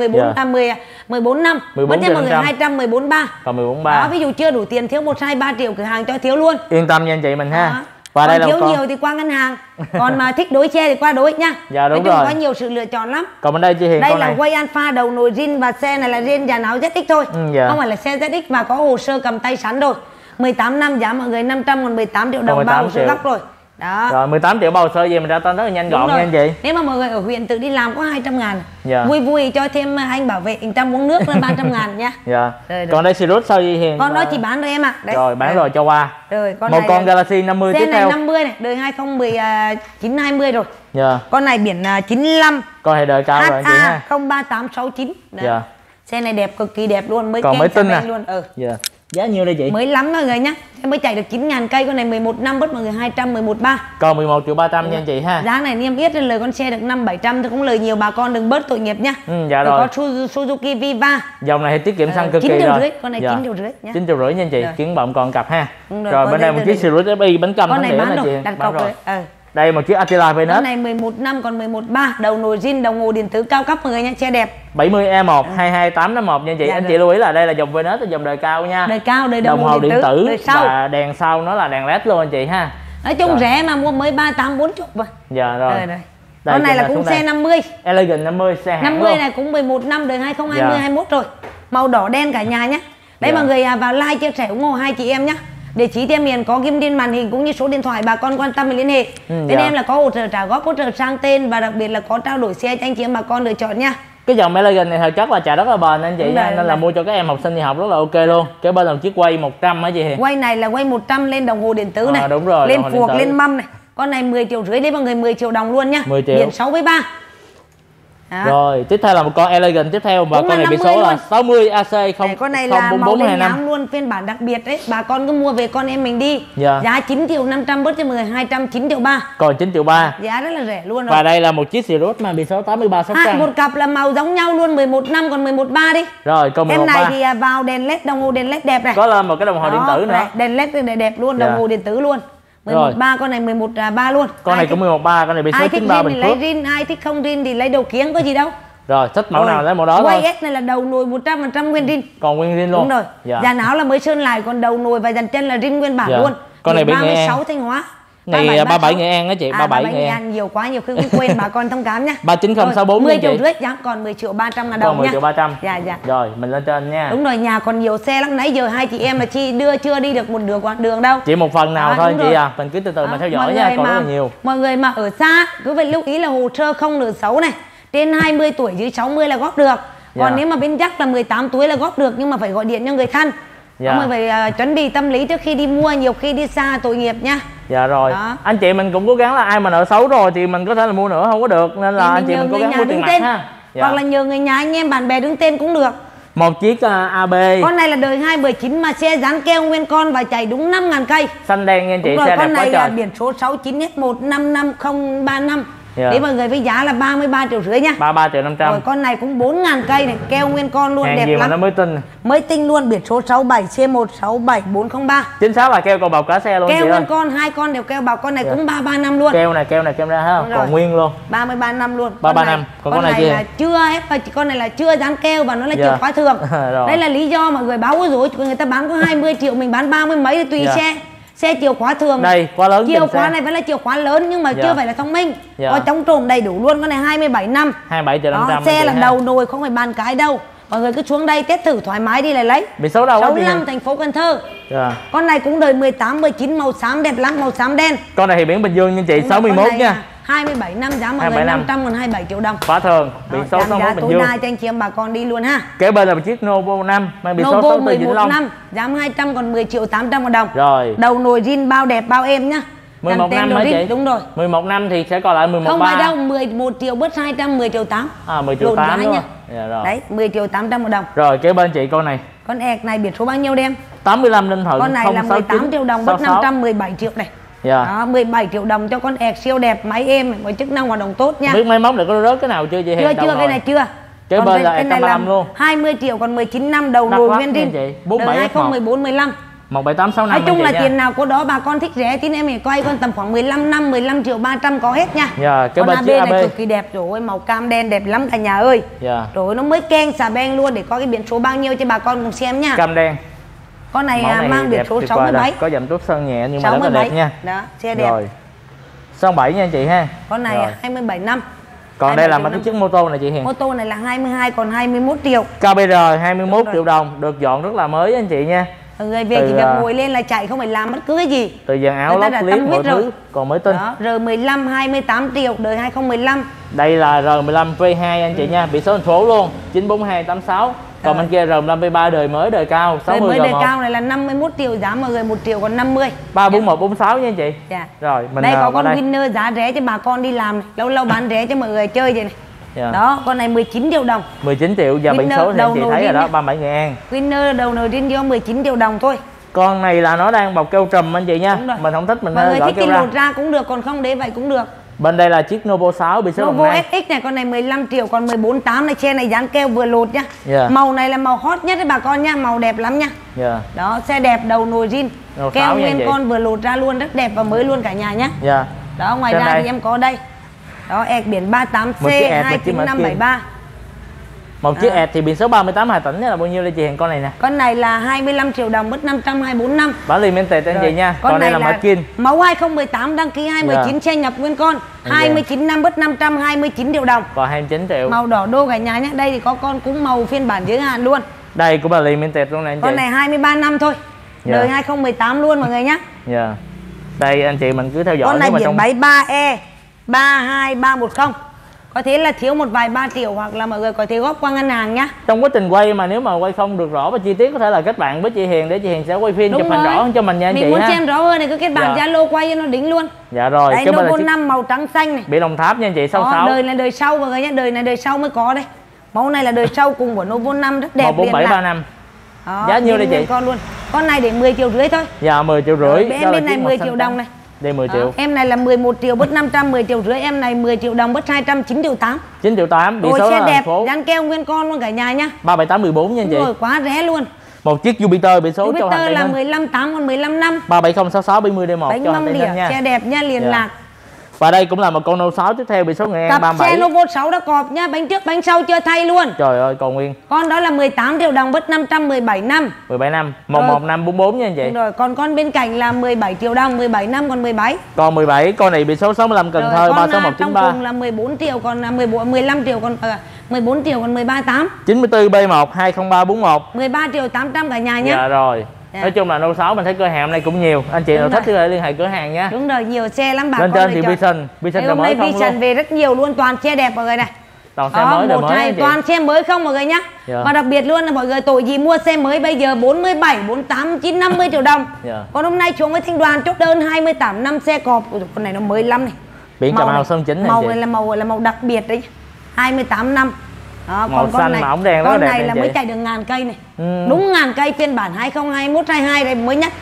S2: 14 năm, bớt cho mọi người 214,3.
S1: Còn 14,3.
S2: Đó, ví dụ chưa đủ tiền thiếu 1, 2, 3 triệu cửa hàng cho thiếu luôn.
S1: Yên tâm nha anh chị mình ha.
S2: Và còn đây thiếu nhiều thì qua ngân hàng, còn mà thích đối xe thì qua đối nhá.
S1: Đúng rồi.
S2: Có nhiều sự lựa chọn lắm.
S1: Còn bên đây chị Hiền,
S2: đây là quay Alpha đầu nồi zin và xe này là zin dàn áo ZX thôi. Không phải là xe ZX và có hồ sơ cầm tay sẵn rồi. 18 năm giá mọi người 500, còn 18 triệu đồng bao hồ sơ gốc rồi. Đó.
S1: Rồi 18 triệu bao hồ sơ gì mình ra tên rất là nhanh gọn nha anh chị.
S2: Nếu mà mọi người ở huyện tự đi làm có 200.000. Vui vui cho thêm anh bảo vệ 100 uống nước lên 300.000 nha.
S1: Còn đây Sirius sao gì Hiền?
S2: Con đó chỉ bán rồi em ạ.
S1: Rồi bán rồi cho qua.
S2: Rồi con
S1: một con Galaxy 50 tiếp theo.
S2: Xe này 50 này, đời 2019-20 rồi. Con này biển 95.
S1: Con này đời cao rồi anh chị ha.
S2: 03869. Xe này đẹp, cực kỳ đẹp luôn,
S1: còn mới tinh
S2: luôn.
S1: Giá nhiêu đây chị?
S2: Mới lắm mọi người nhá. Em mới chạy được 9.000 cây, con này 11 năm bớt mọi người 211,3.
S1: Còn 11.300.000 nha anh chị ha.
S2: Giá này niêm yết lên lời con xe được 500-700 thì cũng lời nhiều, bà con đừng bớt tội nghiệp nhá.
S1: Dạ rồi.
S2: Có Suzuki Viva.
S1: Dòng này thì tiết kiệm xăng cực kỳ rồi.
S2: 9,5 triệu, con này 9,5 triệu nhá.
S1: 9,5 triệu nha anh chị. Kiến bọng còn cặp ha. Rồi bên đây một chiếc Sirius FI bánh căm
S2: con này bán
S1: rồi,
S2: chị. Đặt cọc rồi.
S1: Đây một chiếc Attila Venus.
S2: Con này 11 năm còn 11,3, đầu nồi zin, đồng hồ điện tử cao cấp mọi người nha, xe đẹp.
S1: 70E1 22851 nha anh chị. Anh chị lưu ý là đây là dòng Venus, là dòng đời cao nha.
S2: Đời cao, đời
S1: đồng hồ điện tử
S2: đời sau.
S1: Và đèn sau nó là đèn LED luôn anh chị ha.
S2: Nói chung rẻ mà mua mới 38-40 mà.
S1: Dạ rồi.
S2: Con này là cũng xe 50.
S1: Elegant 50 xe hãng
S2: 50
S1: luôn.
S2: này cũng 11 năm đời 2020-21 rồi. Màu đỏ đen cả nhà nhá. Đấy mọi người vào like chia sẻ ủng hộ hai chị em nhá. Địa chỉ tem miền có ghim trên màn hình cũng như số điện thoại bà con quan tâm thì liên hệ. Bên em là có hỗ trợ trả góp, hỗ trợ sang tên và đặc biệt là có trao đổi xe cho anh chị em bà con lựa chọn nha.
S1: Cái dòng Elegant này thật chất là chạy rất là bền anh chị nha, nên là mua cho các em học sinh đi học rất là ok luôn. Cái bên là một chiếc quay 100 hả chị Hiền?
S2: Quay này là quay 100 lên đồng hồ điện tử này.
S1: Đúng rồi,
S2: lên phuộc, lên mâm này. Con này 10,5 triệu đấy mọi người, 10 triệu đồng luôn nhá.
S1: 10 triệu.
S2: Biển 6,3.
S1: Rồi, tiếp theo là một con Elegant tiếp theo và con này biển số là 60 AC 04425.
S2: Con này là màu đen nhám luôn, phiên bản đặc biệt đấy. Bà con cứ mua về con em mình đi. Giá 9.500.000 bớt cho mọi người 209,3 triệu.
S1: Còn 9,3 triệu.
S2: Giá rất là rẻ luôn rồi.
S1: Và đây là một chiếc Sirius mà biển số 83 Sóc Trăng.
S2: Một cặp là màu giống nhau luôn, 11 năm còn 11,3 đi.
S1: Rồi, còn 11,3.
S2: Em này thì vào đèn LED, đồng hồ đèn LED đẹp này.
S1: Có lên một cái đồng hồ điện tử nữa.
S2: Đèn LED đẹp luôn, đồng hồ điện tử luôn. 11,3, con này 11,3 luôn.
S1: Con này cũng 11,3, con này biển số 93 Bình Phước.
S2: Ai thích zin thì lấy zin, ai thích không zin thì lấy đầu kiếng có gì đâu.
S1: Rồi, thích mẫu nào lấy mẫu đó thôi.
S2: Quay S này là đầu nồi 100% nguyên zin.
S1: Còn nguyên zin luôn.
S2: Đúng rồi. Dàn áo là mới sơn lại, còn đầu nồi và dàn chân là zin nguyên bản luôn.
S1: Con này
S2: 36 Thanh Hóa.
S1: Này 37 Nghệ An đó chị, 37 Nghệ An.
S2: Nhiều quá, nhiều khi cũng quên bà con thông cảm nhá.
S1: 39064
S2: 10,5 triệu giá còn 10.300.000 đồng
S1: nha. 10 triệu 300.
S2: Dạ.
S1: Rồi, mình lên trên nha.
S2: Đúng rồi, nhà còn nhiều xe lắm, nãy giờ hai chị em là chưa đi được một đường đâu.
S1: Chỉ một phần nào thôi chị à, mình cứ từ từ mà theo dõi nha, còn rất là nhiều.
S2: Mọi người mà ở xa cứ phải lưu ý là hồ sơ không nợ xấu này. Trên 20 tuổi dưới 60 là góp được. Còn nếu mà bên chắc là 18 tuổi là góp được, nhưng mà phải gọi điện cho người thân. Mọi người phải chuẩn bị tâm lý trước khi đi mua, nhiều khi đi xa tội nghiệp nha.
S1: Dạ rồi. Anh chị mình cũng cố gắng là ai mà nợ xấu rồi thì mình có thể là mua nữa, không có được, nên là anh chị mình cố gắng mua tiền mặt ha.
S2: Hoặc là nhờ người nhà anh em bạn bè đứng tên cũng được.
S1: Một chiếc AB.
S2: Con này là đời 2019 mà xe dán keo nguyên con và chạy đúng 5.000 cây.
S1: Xanh đen nha anh chị,
S2: xe
S1: đẹp quá trời.
S2: Con này là biển số 69S1550535. Để mọi người với giá là 33,5 triệu nhá.
S1: 33.500.000.
S2: Rồi con này cũng 4.000 cây này, keo nguyên con luôn, đẹp lắm.
S1: Nó mới tinh.
S2: Mới tinh luôn, biển số 67C167403.
S1: Chính xác là keo còn bọc cả xe luôn.
S2: Keo nguyên con, hai con đều keo bọc, con này cũng 33 năm luôn.
S1: Keo này ra ha, còn nguyên luôn.
S2: 33 năm luôn.
S1: 33 năm. Còn con này
S2: là chưa hết, con này là chưa dán keo và nó là chìa khóa thường. Đây là lý do mọi người báo rồi, người ta bán có 20 triệu mình bán 30 mấy thì tùy xe. Xe chìa khóa thường.
S1: Đây, khóa lớn.
S2: Chìa khóa này vẫn là chìa khóa lớn nhưng mà chưa phải là thông minh. Có chống trộm đầy đủ luôn. Con này 27 năm.
S1: 27.500.000.
S2: Xe là đầu nồi không phải bàn cái đâu. Mọi người cứ xuống đây test thử thoải mái đi lại lấy.
S1: Biển số đâu?
S2: 65 thành phố Cần Thơ. Con này cũng đời 18, 19, màu xám đẹp lắm, màu xám đen.
S1: Con này thì biển Bình Dương nha chị, 61 nha.
S2: 27 năm, giá mọi người 500 còn 27 triệu đồng.
S1: Khóa thường, biển số 61 Bình Dương.
S2: Tối nay cho anh chị em bà con đi luôn ha.
S1: Kế bên là một chiếc Novo 5, mang biển số
S2: Novo
S1: 64 Vĩnh Long.
S2: 5, giá 200 còn 10 triệu 800 000 đồng.
S1: Rồi.
S2: Đầu nồi zin bao đẹp bao êm nhá.
S1: 11 năm hả chị?
S2: Đúng rồi.
S1: 11 năm thì sẽ còn lại 11
S2: không 3. Không phải đâu, 11 triệu bớt 200, 10 triệu 8.
S1: 10 triệu 8 đúng không?
S2: Rồi. Đấy, 10 triệu 800 000 đồng.
S1: Rồi, kế bên chị con này.
S2: Con ẹc này biển số bao nhiêu đem?
S1: 85 Ninh Thuận.
S2: Con này là 18 triệu đồng bớt 500, 17 triệu này. Đó, 17 triệu đồng cho con ẹc siêu đẹp, máy êm, mọi chức năng hoạt động tốt nha.
S1: Biết máy móc để có rớt cái nào chưa chị?
S2: Chưa, cái này chưa.
S1: Kế bên là ẹc 85 luôn.
S2: 20 triệu còn 19 năm đầu nồi nguyên zin. Đời 2014 15.
S1: 17865.
S2: Nói chung là tiền nào có đó, bà con thích rẻ thì em phải quay con tầm khoảng 15 năm, 15 triệu 300 có hết nha.
S1: Cái
S2: con AB này cực kỳ đẹp rồi, màu cam đen đẹp lắm cả nhà ơi. Rồi nó mới keng xà beng luôn để có cái biển số bao nhiêu cho bà con cùng xem nha.
S1: Cam đen.
S2: Con này mang biển số 67.
S1: Có dầm tuốt sơn nhẹ nhưng mà rất là đẹp nha.
S2: Đó, xe đẹp.
S1: Rồi. 67 nha chị ha.
S2: Con này 27 năm.
S1: Còn đây là mấy cái chiếc mô tô này chị Hiền.
S2: Mô tô này là 22 còn 21 triệu.
S1: KBR 21 triệu đồng, được dọn rất là mới anh chị nha.
S2: Người về chỉ việc ngồi lên là chạy, không phải làm bất cứ cái gì.
S1: Từ dàn áo lót clip mọi thứ còn mới tinh.
S2: Đó, R15 28 triệu, đời 2015.
S1: Đây là R15 V2 anh chị nha, biển số thành phố luôn, 94286. Còn bên kia R15 V3 đời mới đời cao, 60
S2: đời mới đời cao này là 51 triệu, giá mọi người 1 triệu còn 50.
S1: 34146 nha anh chị. Rồi, mình
S2: đây có con Winner giá rẻ cho bà con đi làm này. Lâu lâu bán rẻ cho mọi người chơi vậy này. Đó, con này 19 triệu đồng.
S1: 19 triệu và biển số thì anh chị thấy rồi đó, 37 Nghệ An.
S2: Winner đầu nồi riêng do 19 triệu đồng thôi.
S1: Con này là nó đang bọc keo trùm anh chị nha. Mình không thích mình
S2: mọi người thích
S1: keo
S2: thì lột ra cũng được, còn không để vậy cũng được.
S1: Bên đây là chiếc Novo 6 biển số
S2: Novo SX này, con này 15 triệu còn 14.8 này, xe này dán keo vừa lột nhá. Màu này là màu hot nhất đấy bà con nha, màu đẹp lắm nha. Đó, xe đẹp đầu nồi zin. Keo nguyên con vừa lột ra luôn, rất đẹp và mới luôn cả nhà nhá. Đó, ngoài ra thì em có đây. Đó, ẹc biển 38C 29573.
S1: Một chiếc ẹt thì biển số 38 Hà Tĩnh là bao nhiêu đây chị Hiền? Con này nè.
S2: Con này là 25 triệu đồng mất 524 năm.
S1: Bản limited anh chị nha. Con này là Markin.
S2: Máu 2018 đăng ký 2019 xe nhập nguyên con. 29 năm mất 529 triệu đồng.
S1: Còn 29 triệu.
S2: Màu đỏ đô cả nhà nhé. Đây thì có con cũng màu phiên bản giới hạn luôn.
S1: Đây cũng là limited luôn này anh chị.
S2: Con này 23 năm thôi. Đời 2018 luôn mọi người nhé.
S1: Đây anh chị mình cứ theo dõi.
S2: Con này biển 73E 32310. Có thể là thiếu một vài 3 triệu hoặc là mọi người có thể góp qua ngân hàng nhá.
S1: Trong quá trình quay mà nếu mà quay không được rõ và chi tiết có thể là kết bạn với chị Hiền để chị Hiền sẽ quay phim chụp hình rõ hơn cho mình nha anh chị.
S2: Mình muốn xem rõ hơn này cứ kết bạn Zalo quay cho nó đính luôn.
S1: Dạ rồi.
S2: Đấy, Novo 5 màu trắng xanh này.
S1: Biển Đồng Tháp nha anh chị, 66.
S2: Đời này đời sau mọi người nhé, đời này đời sau mới có đây. Mẫu này là đời sau cùng của Novo 5 rất đẹp.
S1: 14735. Giá nhiêu đây chị?
S2: Con luôn. Con này để 10 triệu rưỡi thôi.
S1: Dạ 10 triệu rưỡi.
S2: Em bên này 10 triệu đồng này.
S1: Đây 10 triệu.
S2: Em này là 11 triệu bớt 500, 10 triệu rưỡi. Em này 10 triệu đồng bớt 200, 9 triệu 8.
S1: 9 triệu 8. Biển số
S2: xe
S1: là
S2: đẹp,
S1: phố.
S2: dán keo nguyên con luôn cả nhà nhá.
S1: 37814 nha anh chị.
S2: Rồi, quá rẻ luôn.
S1: Một chiếc Jupiter biển số cho
S2: Jupiter là 15 8 còn 15 năm.
S1: 37066 70D1 cho hành tinh nha.
S2: Xe đẹp nha, liền lạc.
S1: Và đây cũng là một con Novo 6 tiếp theo biển số Nghệ An 37.
S2: Xe Novo 6 đã cọp nha, bánh trước bánh sau chưa thay luôn.
S1: Trời ơi còn nguyên.
S2: Con đó là 18 triệu đồng bớt 500, 17 năm.
S1: 17 năm, 11544 nha anh chị.
S2: Đúng rồi, còn con bên cạnh là 17 triệu đồng, 17 năm còn 17.
S1: Còn 17, con này biển số 65 Cần Thơ 36193.
S2: Trong cùng là 14 triệu còn 15 triệu còn 14 triệu còn 13.8.
S1: 94B1 20341.
S2: 13 triệu 800 cả nhà nhé.
S1: Dạ rồi. Nói chung là Novo 6 mình thấy cửa hàng hôm nay cũng nhiều. Anh chị nào thích thì có thể liên hệ cửa hàng nhé.
S2: Đúng rồi, nhiều xe lắm bà.
S1: Lên trên thì Vision là mới không luôn.
S2: Vision về rất nhiều luôn, toàn xe đẹp mọi người này.
S1: Toàn xe mới đời mới.
S2: Toàn xe mới không mọi người nhá. Và đặc biệt luôn là mọi người tội gì mua xe mới bây giờ 47, 48, 9, 50 triệu đồng. Còn hôm nay xuống với Thanh Đoàn chốt đơn 28 năm xe cọp. Con này nó mới lắm này.
S1: Biển Cà Mau Sơn Chính này.
S2: Màu này là màu đặc biệt đấy. 28 năm. Đó,
S1: màu xanh mà ống đèn rất
S2: con
S1: đẹp
S2: này là mới chạy được 1000 cây này. Đúng 1000 cây phiên bản 2021 22 đây mới nhất.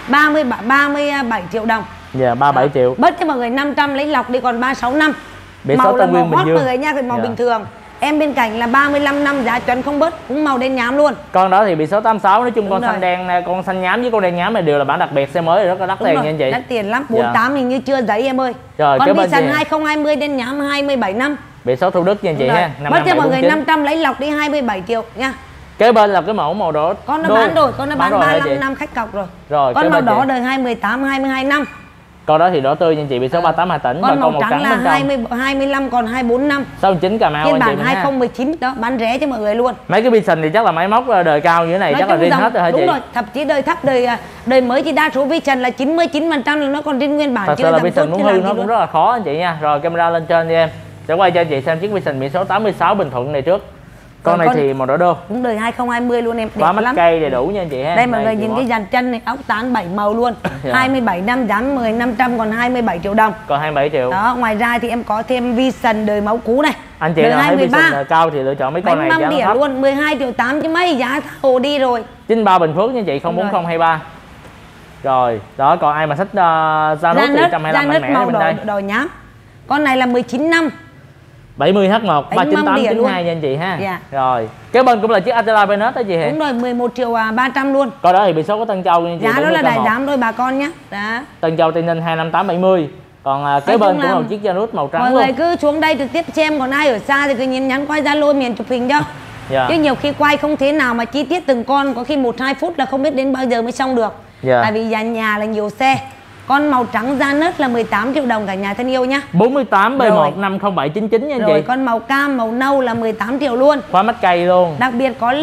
S2: 37 triệu đồng.
S1: Dạ 37 triệu.
S2: Bớt cho mọi người 500 lấy lọc đi còn 36 năm.
S1: Biển
S2: màu là màu hot
S1: mọi
S2: người nha, cái màu bình thường. Em bên cạnh là 35 năm giá chuẩn không bớt, cũng màu đen nhám luôn.
S1: Con đó thì biển số 86, nói chung con xanh đen, con xanh nhám với con đen nhám này đều là bản đặc biệt xe mới, rất là đắt tiền nha anh chị.
S2: Đắt tiền lắm, 48 hình như chưa giấy em ơi.
S1: Rồi,
S2: con Vision 2020 đen nhám 27 năm.
S1: Biển số Thủ Đức nha anh chị ha.
S2: Mất cho mọi người 500 lấy lọc đi 27 triệu nha.
S1: Kế bên là cái màu đỏ.
S2: Con nó bán rồi, con nó bán 35 năm khách cọc rồi.
S1: Rồi,
S2: con màu đỏ đời 2018, 22 năm.
S1: Con đó thì đỏ tươi nha chị, biển số 38 Hà Tĩnh.
S2: Con màu trắng là 25 còn 24 năm.
S1: 69 Cà Mau.
S2: Phiên bản 2019 đó, bán rẻ cho mọi người luôn.
S1: Mấy cái Vision thì chắc là máy móc đời cao như thế này, chắc là riêng hết rồi hả chị?
S2: Đúng rồi, thậm chí đời thấp, đời mới thì đa số Vision là 99% là nó còn riêng nguyên bản.
S1: Thật sự là Vision muốn hư nó cũng rất là khó anh chị nha. Rồi camera lên trên đi em. Sẽ quay cho chị xem chiếc Vision biển số 86 Bình Thuận này trước. Con này thì màu đỏ đô.
S2: Cũng đời 2020 luôn em, đẹp
S1: quá mắt
S2: lắm.
S1: cây đầy đủ nha anh chị ha.
S2: Đây mọi người nhìn cái dàn chân này, ốc tán 7 màu luôn. 27 năm dán 10 500 còn 27 triệu đồng.
S1: Còn 27 triệu.
S2: Đó, ngoài ra thì em có thêm Vision đời máu cũ này.
S1: Anh chị nào thấy Vision cao thì lựa chọn mấy con này giá
S2: đĩa
S1: thấp.
S2: luôn, 12 triệu 8 chứ mấy, giá hồ đi rồi.
S1: 93 Bình Phước nha chị, 04023. Rồi, đó còn ai mà thích Zanos thì 125 mạnh mẽ bên đây.
S2: Đỏ nhám. Con này là 19 năm.
S1: 70H1 39892 nha anh chị ha.
S2: Dạ.
S1: Rồi, kế bên cũng là chiếc Atela Venus đó chị Hiền.
S2: Đúng rồi, 11 triệu 300 luôn.
S1: Coi đó thì biển số có Tân Châu nha chị.
S2: Giá đó là đại đám thôi bà con nhé. Đó.
S1: Tân Châu Tây Ninh 25870. Còn kế bên cũng là một chiếc Zanos màu trắng
S2: mọi
S1: luôn.
S2: Mọi người cứ xuống đây trực tiếp xem, còn ai ở xa thì cứ nhắn qua Zalo miền chụp hình cho.
S1: Dạ.
S2: Chứ nhiều khi quay không thế nào mà chi tiết từng con, có khi 1-2 phút là không biết đến bao giờ mới xong được.
S1: Dạ.
S2: Tại vì nhà là nhiều xe. Con màu trắng Zanos là 18 triệu đồng cả nhà thân yêu nhá.
S1: 48 B1 50799 nha anh chị.
S2: Rồi con màu cam, màu nâu là 18 triệu luôn.
S1: Khóa mắt cây luôn.
S2: Đặc biệt có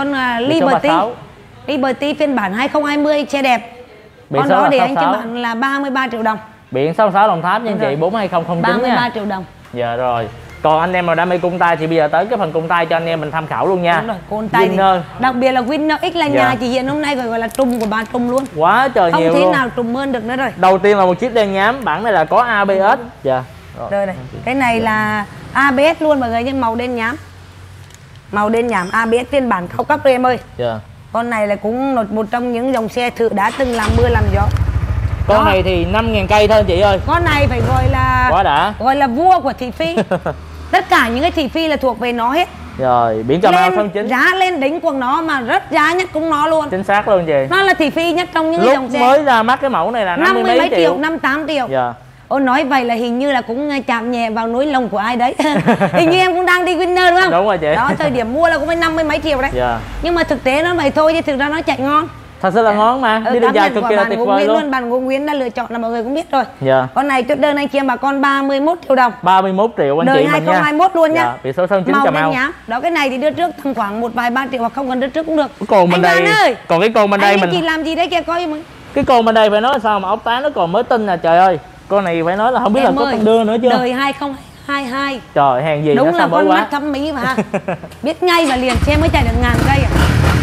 S2: Liberty phiên bản 2020 xe đẹp.
S1: Biển
S2: con đó để anh cho bạn là 33 triệu đồng.
S1: Biển 66 Đồng Tháp nha anh chị, 42009
S2: 33
S1: nha.
S2: triệu đồng.
S1: Dạ rồi. Còn anh em nào đam mê cung tay thì bây giờ tới cái phần cung tay cho anh em mình tham khảo luôn nha.
S2: Đúng rồi, cung tay
S1: Winner.
S2: Đặc biệt là Winner X là nhà chị Hiền hôm nay gọi là trùm của bà trùm luôn.
S1: Quá trời
S2: không
S1: nhiều
S2: thế
S1: luôn.
S2: nào trùm hơn được nữa rồi.
S1: Đầu tiên là một chiếc đen nhám, bản này là có ABS. Dạ.
S2: Rồi này, cái này là ABS luôn mọi người, nhưng màu đen nhám. Màu đen nhám ABS phiên bản cao cấp rồi em ơi.
S1: Dạ.
S2: Con này là cũng một trong những dòng xe thử đã từng làm mưa làm gió.
S1: Con này thì 5.000 cây thôi anh chị ơi.
S2: Con này phải gọi là vua của thị phi. Tất cả những cái thị phi là thuộc về nó hết.
S1: Rồi, biển Cà Mau 09.
S2: Giá lên đỉnh của nó mà rất giá nhất cũng nó luôn.
S1: Chính xác luôn chị.
S2: Nó là thị phi nhất trong những cái dòng xe.
S1: Lúc mới ra mắt cái mẫu này là 50 mấy triệu,
S2: 58 triệu.
S1: Dạ.
S2: Ô nói vậy là hình như là cũng chạm nhẹ vào nỗi lòng của ai đấy. Hình như em cũng đang đi Winner đúng không?
S1: Đúng rồi chị.
S2: Đó, thời điểm mua là cũng phải 50 mấy triệu đấy.
S1: Dạ.
S2: Nhưng mà thực tế nó vậy thôi chứ thực ra nó chạy ngon.
S1: Thật sự là ngon mà. Đi đường dài cực kỳ là tuyệt vời luôn.
S2: Bạn Ngô Nguyễn đã lựa chọn là mọi người cũng biết rồi.
S1: Dạ.
S2: Con này chốt đơn anh chị em bà con 31 triệu đồng.
S1: 31 triệu anh
S2: đời
S1: chị mình nha.
S2: Đời 2021 luôn nhá.
S1: Dạ, biển số 09 Cà Mau.
S2: Đó cái này thì đưa trước tầm khoảng 1 vài 3 triệu hoặc không cần đưa trước cũng được.
S1: Còn bên đây. Còn cái con bên đây mình
S2: chị làm gì đấy kìa coi mình.
S1: Cái con bên đây phải nói sao mà ốc tán nó còn mới tinh nè trời ơi. Con này phải nói là không biết em là có con đưa nữa chưa.
S2: Đời 2022.
S1: Trời hàng gì
S2: đúng
S1: nó
S2: là con
S1: quá.
S2: mắt thẩm mỹ mà. Biết ngay và liền xe mới chạy được 1000 cây à.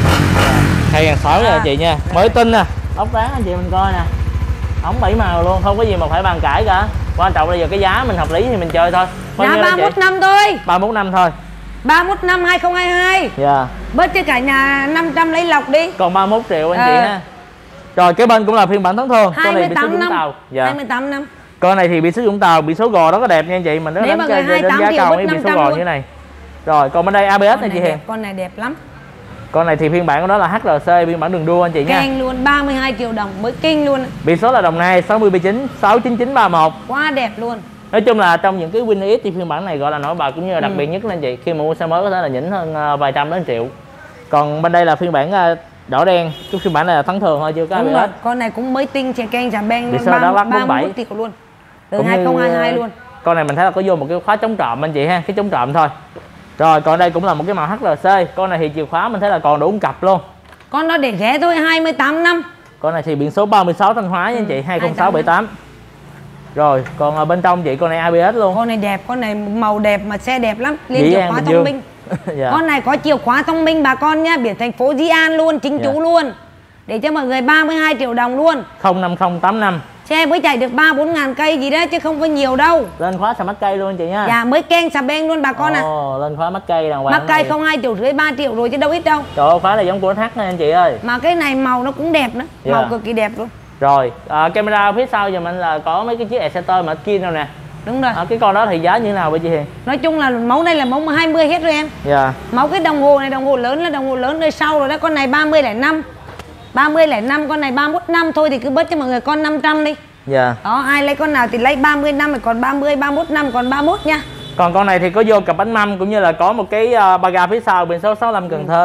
S1: 2006 nha chị nha. Mới tinh nè. Ốc tán anh chị mình coi nè. Ống 7 màu luôn, không có gì mà phải bàn cãi cả. Quan trọng là giờ cái giá mình hợp lý thì mình chơi thôi.
S2: Giá 31 năm thôi.
S1: 31 năm thôi.
S2: 31 năm 2022.
S1: Dạ.
S2: Bớt cho cả nhà 500 lấy lọc đi.
S1: Còn 31 triệu anh chị ha. Rồi cái bên cũng là phiên bản thắng thường. Con này biển số Vũng Tàu.
S2: Dạ. 28 năm.
S1: Con này thì biển số Vũng Tàu, biển số gò đó có đẹp nha anh chị. Mình nó đánh giá cao mấy biển số gò như thế này. Rồi còn bên đây ABS này chị Hiền.
S2: Con này đẹp lắm.
S1: Con này thì phiên bản của nó là HRC, phiên bản đường đua anh chị nha.
S2: Keng luôn, 32 triệu đồng mới kinh luôn.
S1: Biển số là Đồng Nai 60B9 69931.
S2: Quá đẹp luôn.
S1: Nói chung là trong những cái Win X thì phiên bản này gọi là nổi bật cũng như là đặc biệt nhất lên chị. Khi mà mua xe mới có thể là nhỉnh hơn vài trăm đến triệu. Còn bên đây là phiên bản đỏ đen, cái phiên bản này là thắng thường thôi chưa có ABS.
S2: Rồi, con này cũng mới tinh chè keng chả beng luôn,
S1: 31
S2: triệu luôn. Từ 2022 luôn.
S1: Con này mình thấy là có vô một cái khóa chống trộm anh chị ha, cái chống trộm thôi. Rồi còn đây cũng là một cái màu HRC. Con này thì chìa khóa mình thấy là còn đủ cặp luôn.
S2: Con nó để rẻ thôi, 28 năm.
S1: Con này thì biển số 36 Thanh Hóa nha anh chị, 20678. Rồi còn ở bên trong chị con này ABS luôn.
S2: Con này đẹp, con này màu đẹp mà xe đẹp lắm. Liên chìa khóa thông minh. Dạ. Con này có chìa khóa thông minh bà con nhá, biển thành phố Di An luôn, chính chủ luôn. Để cho mọi người 32 triệu đồng luôn.
S1: 05085.
S2: Xe mới chạy được 3-4 ngàn cây gì đó chứ không có nhiều đâu.
S1: Lên khóa xà mắt cây luôn chị nha.
S2: Dạ mới keng xà beng luôn bà con ạ.
S1: Lên khóa mắt cây đàng hoàng.
S2: Mắt cây không 2,5 triệu 3 triệu rồi chứ đâu ít đâu.
S1: Trời ơi khóa là giống của SH nha anh chị ơi.
S2: Mà cái này màu nó cũng đẹp nữa. Màu cực kỳ đẹp luôn.
S1: Rồi camera phía sau giùm anh là có mấy cái chiếc Exciter mà kia đâu nè.
S2: Đúng rồi.
S1: Cái con đó thì giá như thế nào vậy chị Hiền?
S2: Nói chung là mẫu này là mẫu 20 hết rồi em.
S1: Dạ.
S2: Mẫu cái đồng hồ này đồng hồ lớn là đồng hồ lớn nơi sau rồi đó. Con này 3005. 3005, con này 31 năm thôi thì cứ bớt cho mọi người con 500 đi.
S1: Dạ.
S2: Đó, ai lấy con nào thì lấy 30 năm rồi còn 30, 31 năm còn 31 nha.
S1: Còn con này thì có vô cặp bánh mâm cũng như là có một cái ba ga phía sau biển số 65 Cần Thơ.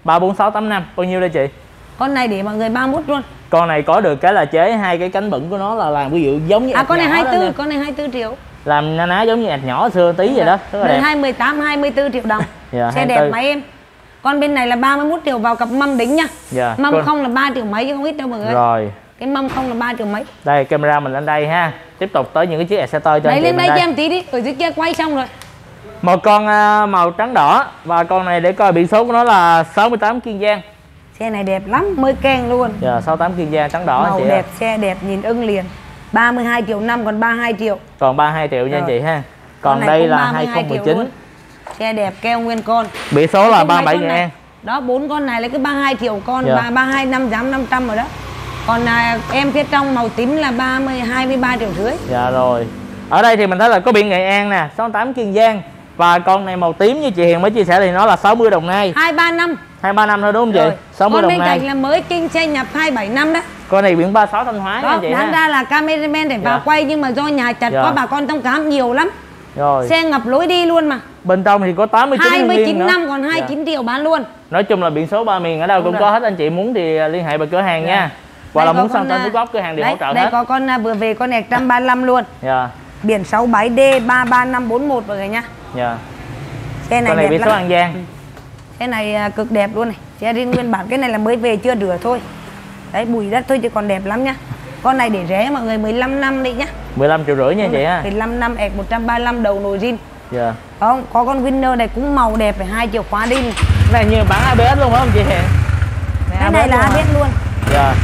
S1: 34685 bao nhiêu đây chị?
S2: Con này để mọi người 31 luôn.
S1: Con này có được cái là chế hai cái cánh bẩn của nó là làm ví dụ giống như
S2: con này 24, con này 24 triệu.
S1: Làm na ná giống như ạt nhỏ xưa tí vậy đó, rất là đẹp.
S2: 28 24 triệu đồng.
S1: Dạ,
S2: xe đẹp mấy em. Con bên này là 31 triệu vào cặp mâm đính nha.
S1: Dạ,
S2: mâm không là 3 triệu mấy chứ không ít đâu mọi người.
S1: Rồi.
S2: Cái mâm không là 3 triệu mấy.
S1: Đây camera mình lên đây ha. Tiếp tục tới những cái chiếc Exciter cho
S2: anh chị. Lên đây cho em tí đi, ở dưới kia quay xong rồi.
S1: Một con màu trắng đỏ và con này để coi biển số của nó là 68 Kiên Giang.
S2: Xe này đẹp lắm, mới keng luôn.
S1: Dạ, 68 Kiên Giang trắng đỏ
S2: màu
S1: chị
S2: đẹp, xe đẹp nhìn ưng liền. 32 triệu 5 còn 32 triệu.
S1: Còn 32 triệu nha anh chị ha. Còn đây là 2019.
S2: Xe đẹp keo nguyên con.
S1: Biển số là 37 Nghệ An.
S2: Đó 4 con này lấy cái 32 triệu con,
S1: dạ.
S2: 32 năm giảm 500 rồi đó. Còn em phía trong màu tím là 23 triệu rưỡi.
S1: Dạ rồi. Ở đây thì mình thấy là có biển Nghệ An nè, 68 Kiên Giang. Và con này màu tím như chị Hiền mới chia sẻ thì nó là 60 Đồng Nai.
S2: 23 năm.
S1: 23 năm thôi đúng không chị?
S2: Rồi.
S1: 60 Đồng Nai.
S2: Con bên cạnh là mới kinh xe nhập 27 năm đó.
S1: Con này biển 36 Thanh Hóa nha chị.
S2: Đáng ra là cameraman để vào quay nhưng mà do nhà chặt có bà con thông cảm nhiều lắm.
S1: Rồi.
S2: Xe ngập lối đi luôn mà.
S1: Bên trong thì có 89
S2: 29 năm còn 29 triệu bán luôn.
S1: Nói chung là biển số ba miền ở đâu cũng có hết, anh chị muốn thì liên hệ về cửa hàng nha. Hoặc là muốn sang tên gốc cửa hàng đều hỗ trợ hết.
S2: Đây có con vừa về con này 135 luôn.
S1: Dạ.
S2: Biển 67D 33541 mọi người nha.
S1: Dạ.
S2: Xe này
S1: con này
S2: đẹp
S1: biển số
S2: lắm.
S1: An Giang.
S2: Cái này cực đẹp luôn này. Xe riêng nguyên bản, cái này là mới về chưa rửa thôi. Đấy bụi đất thôi chứ còn đẹp lắm nhá. Con này để rẻ mọi người 15 năm đi nhá.
S1: 15,5 triệu nha chị ha.
S2: 15 năm ẹt 135 đầu nồi zin.
S1: Dạ.
S2: Có con Winner này cũng màu đẹp, phải 2 triệu khóa đi.
S1: Này như bán ABS luôn phải không chị Hiền?
S2: Cái này là ABS luôn.
S1: Dạ.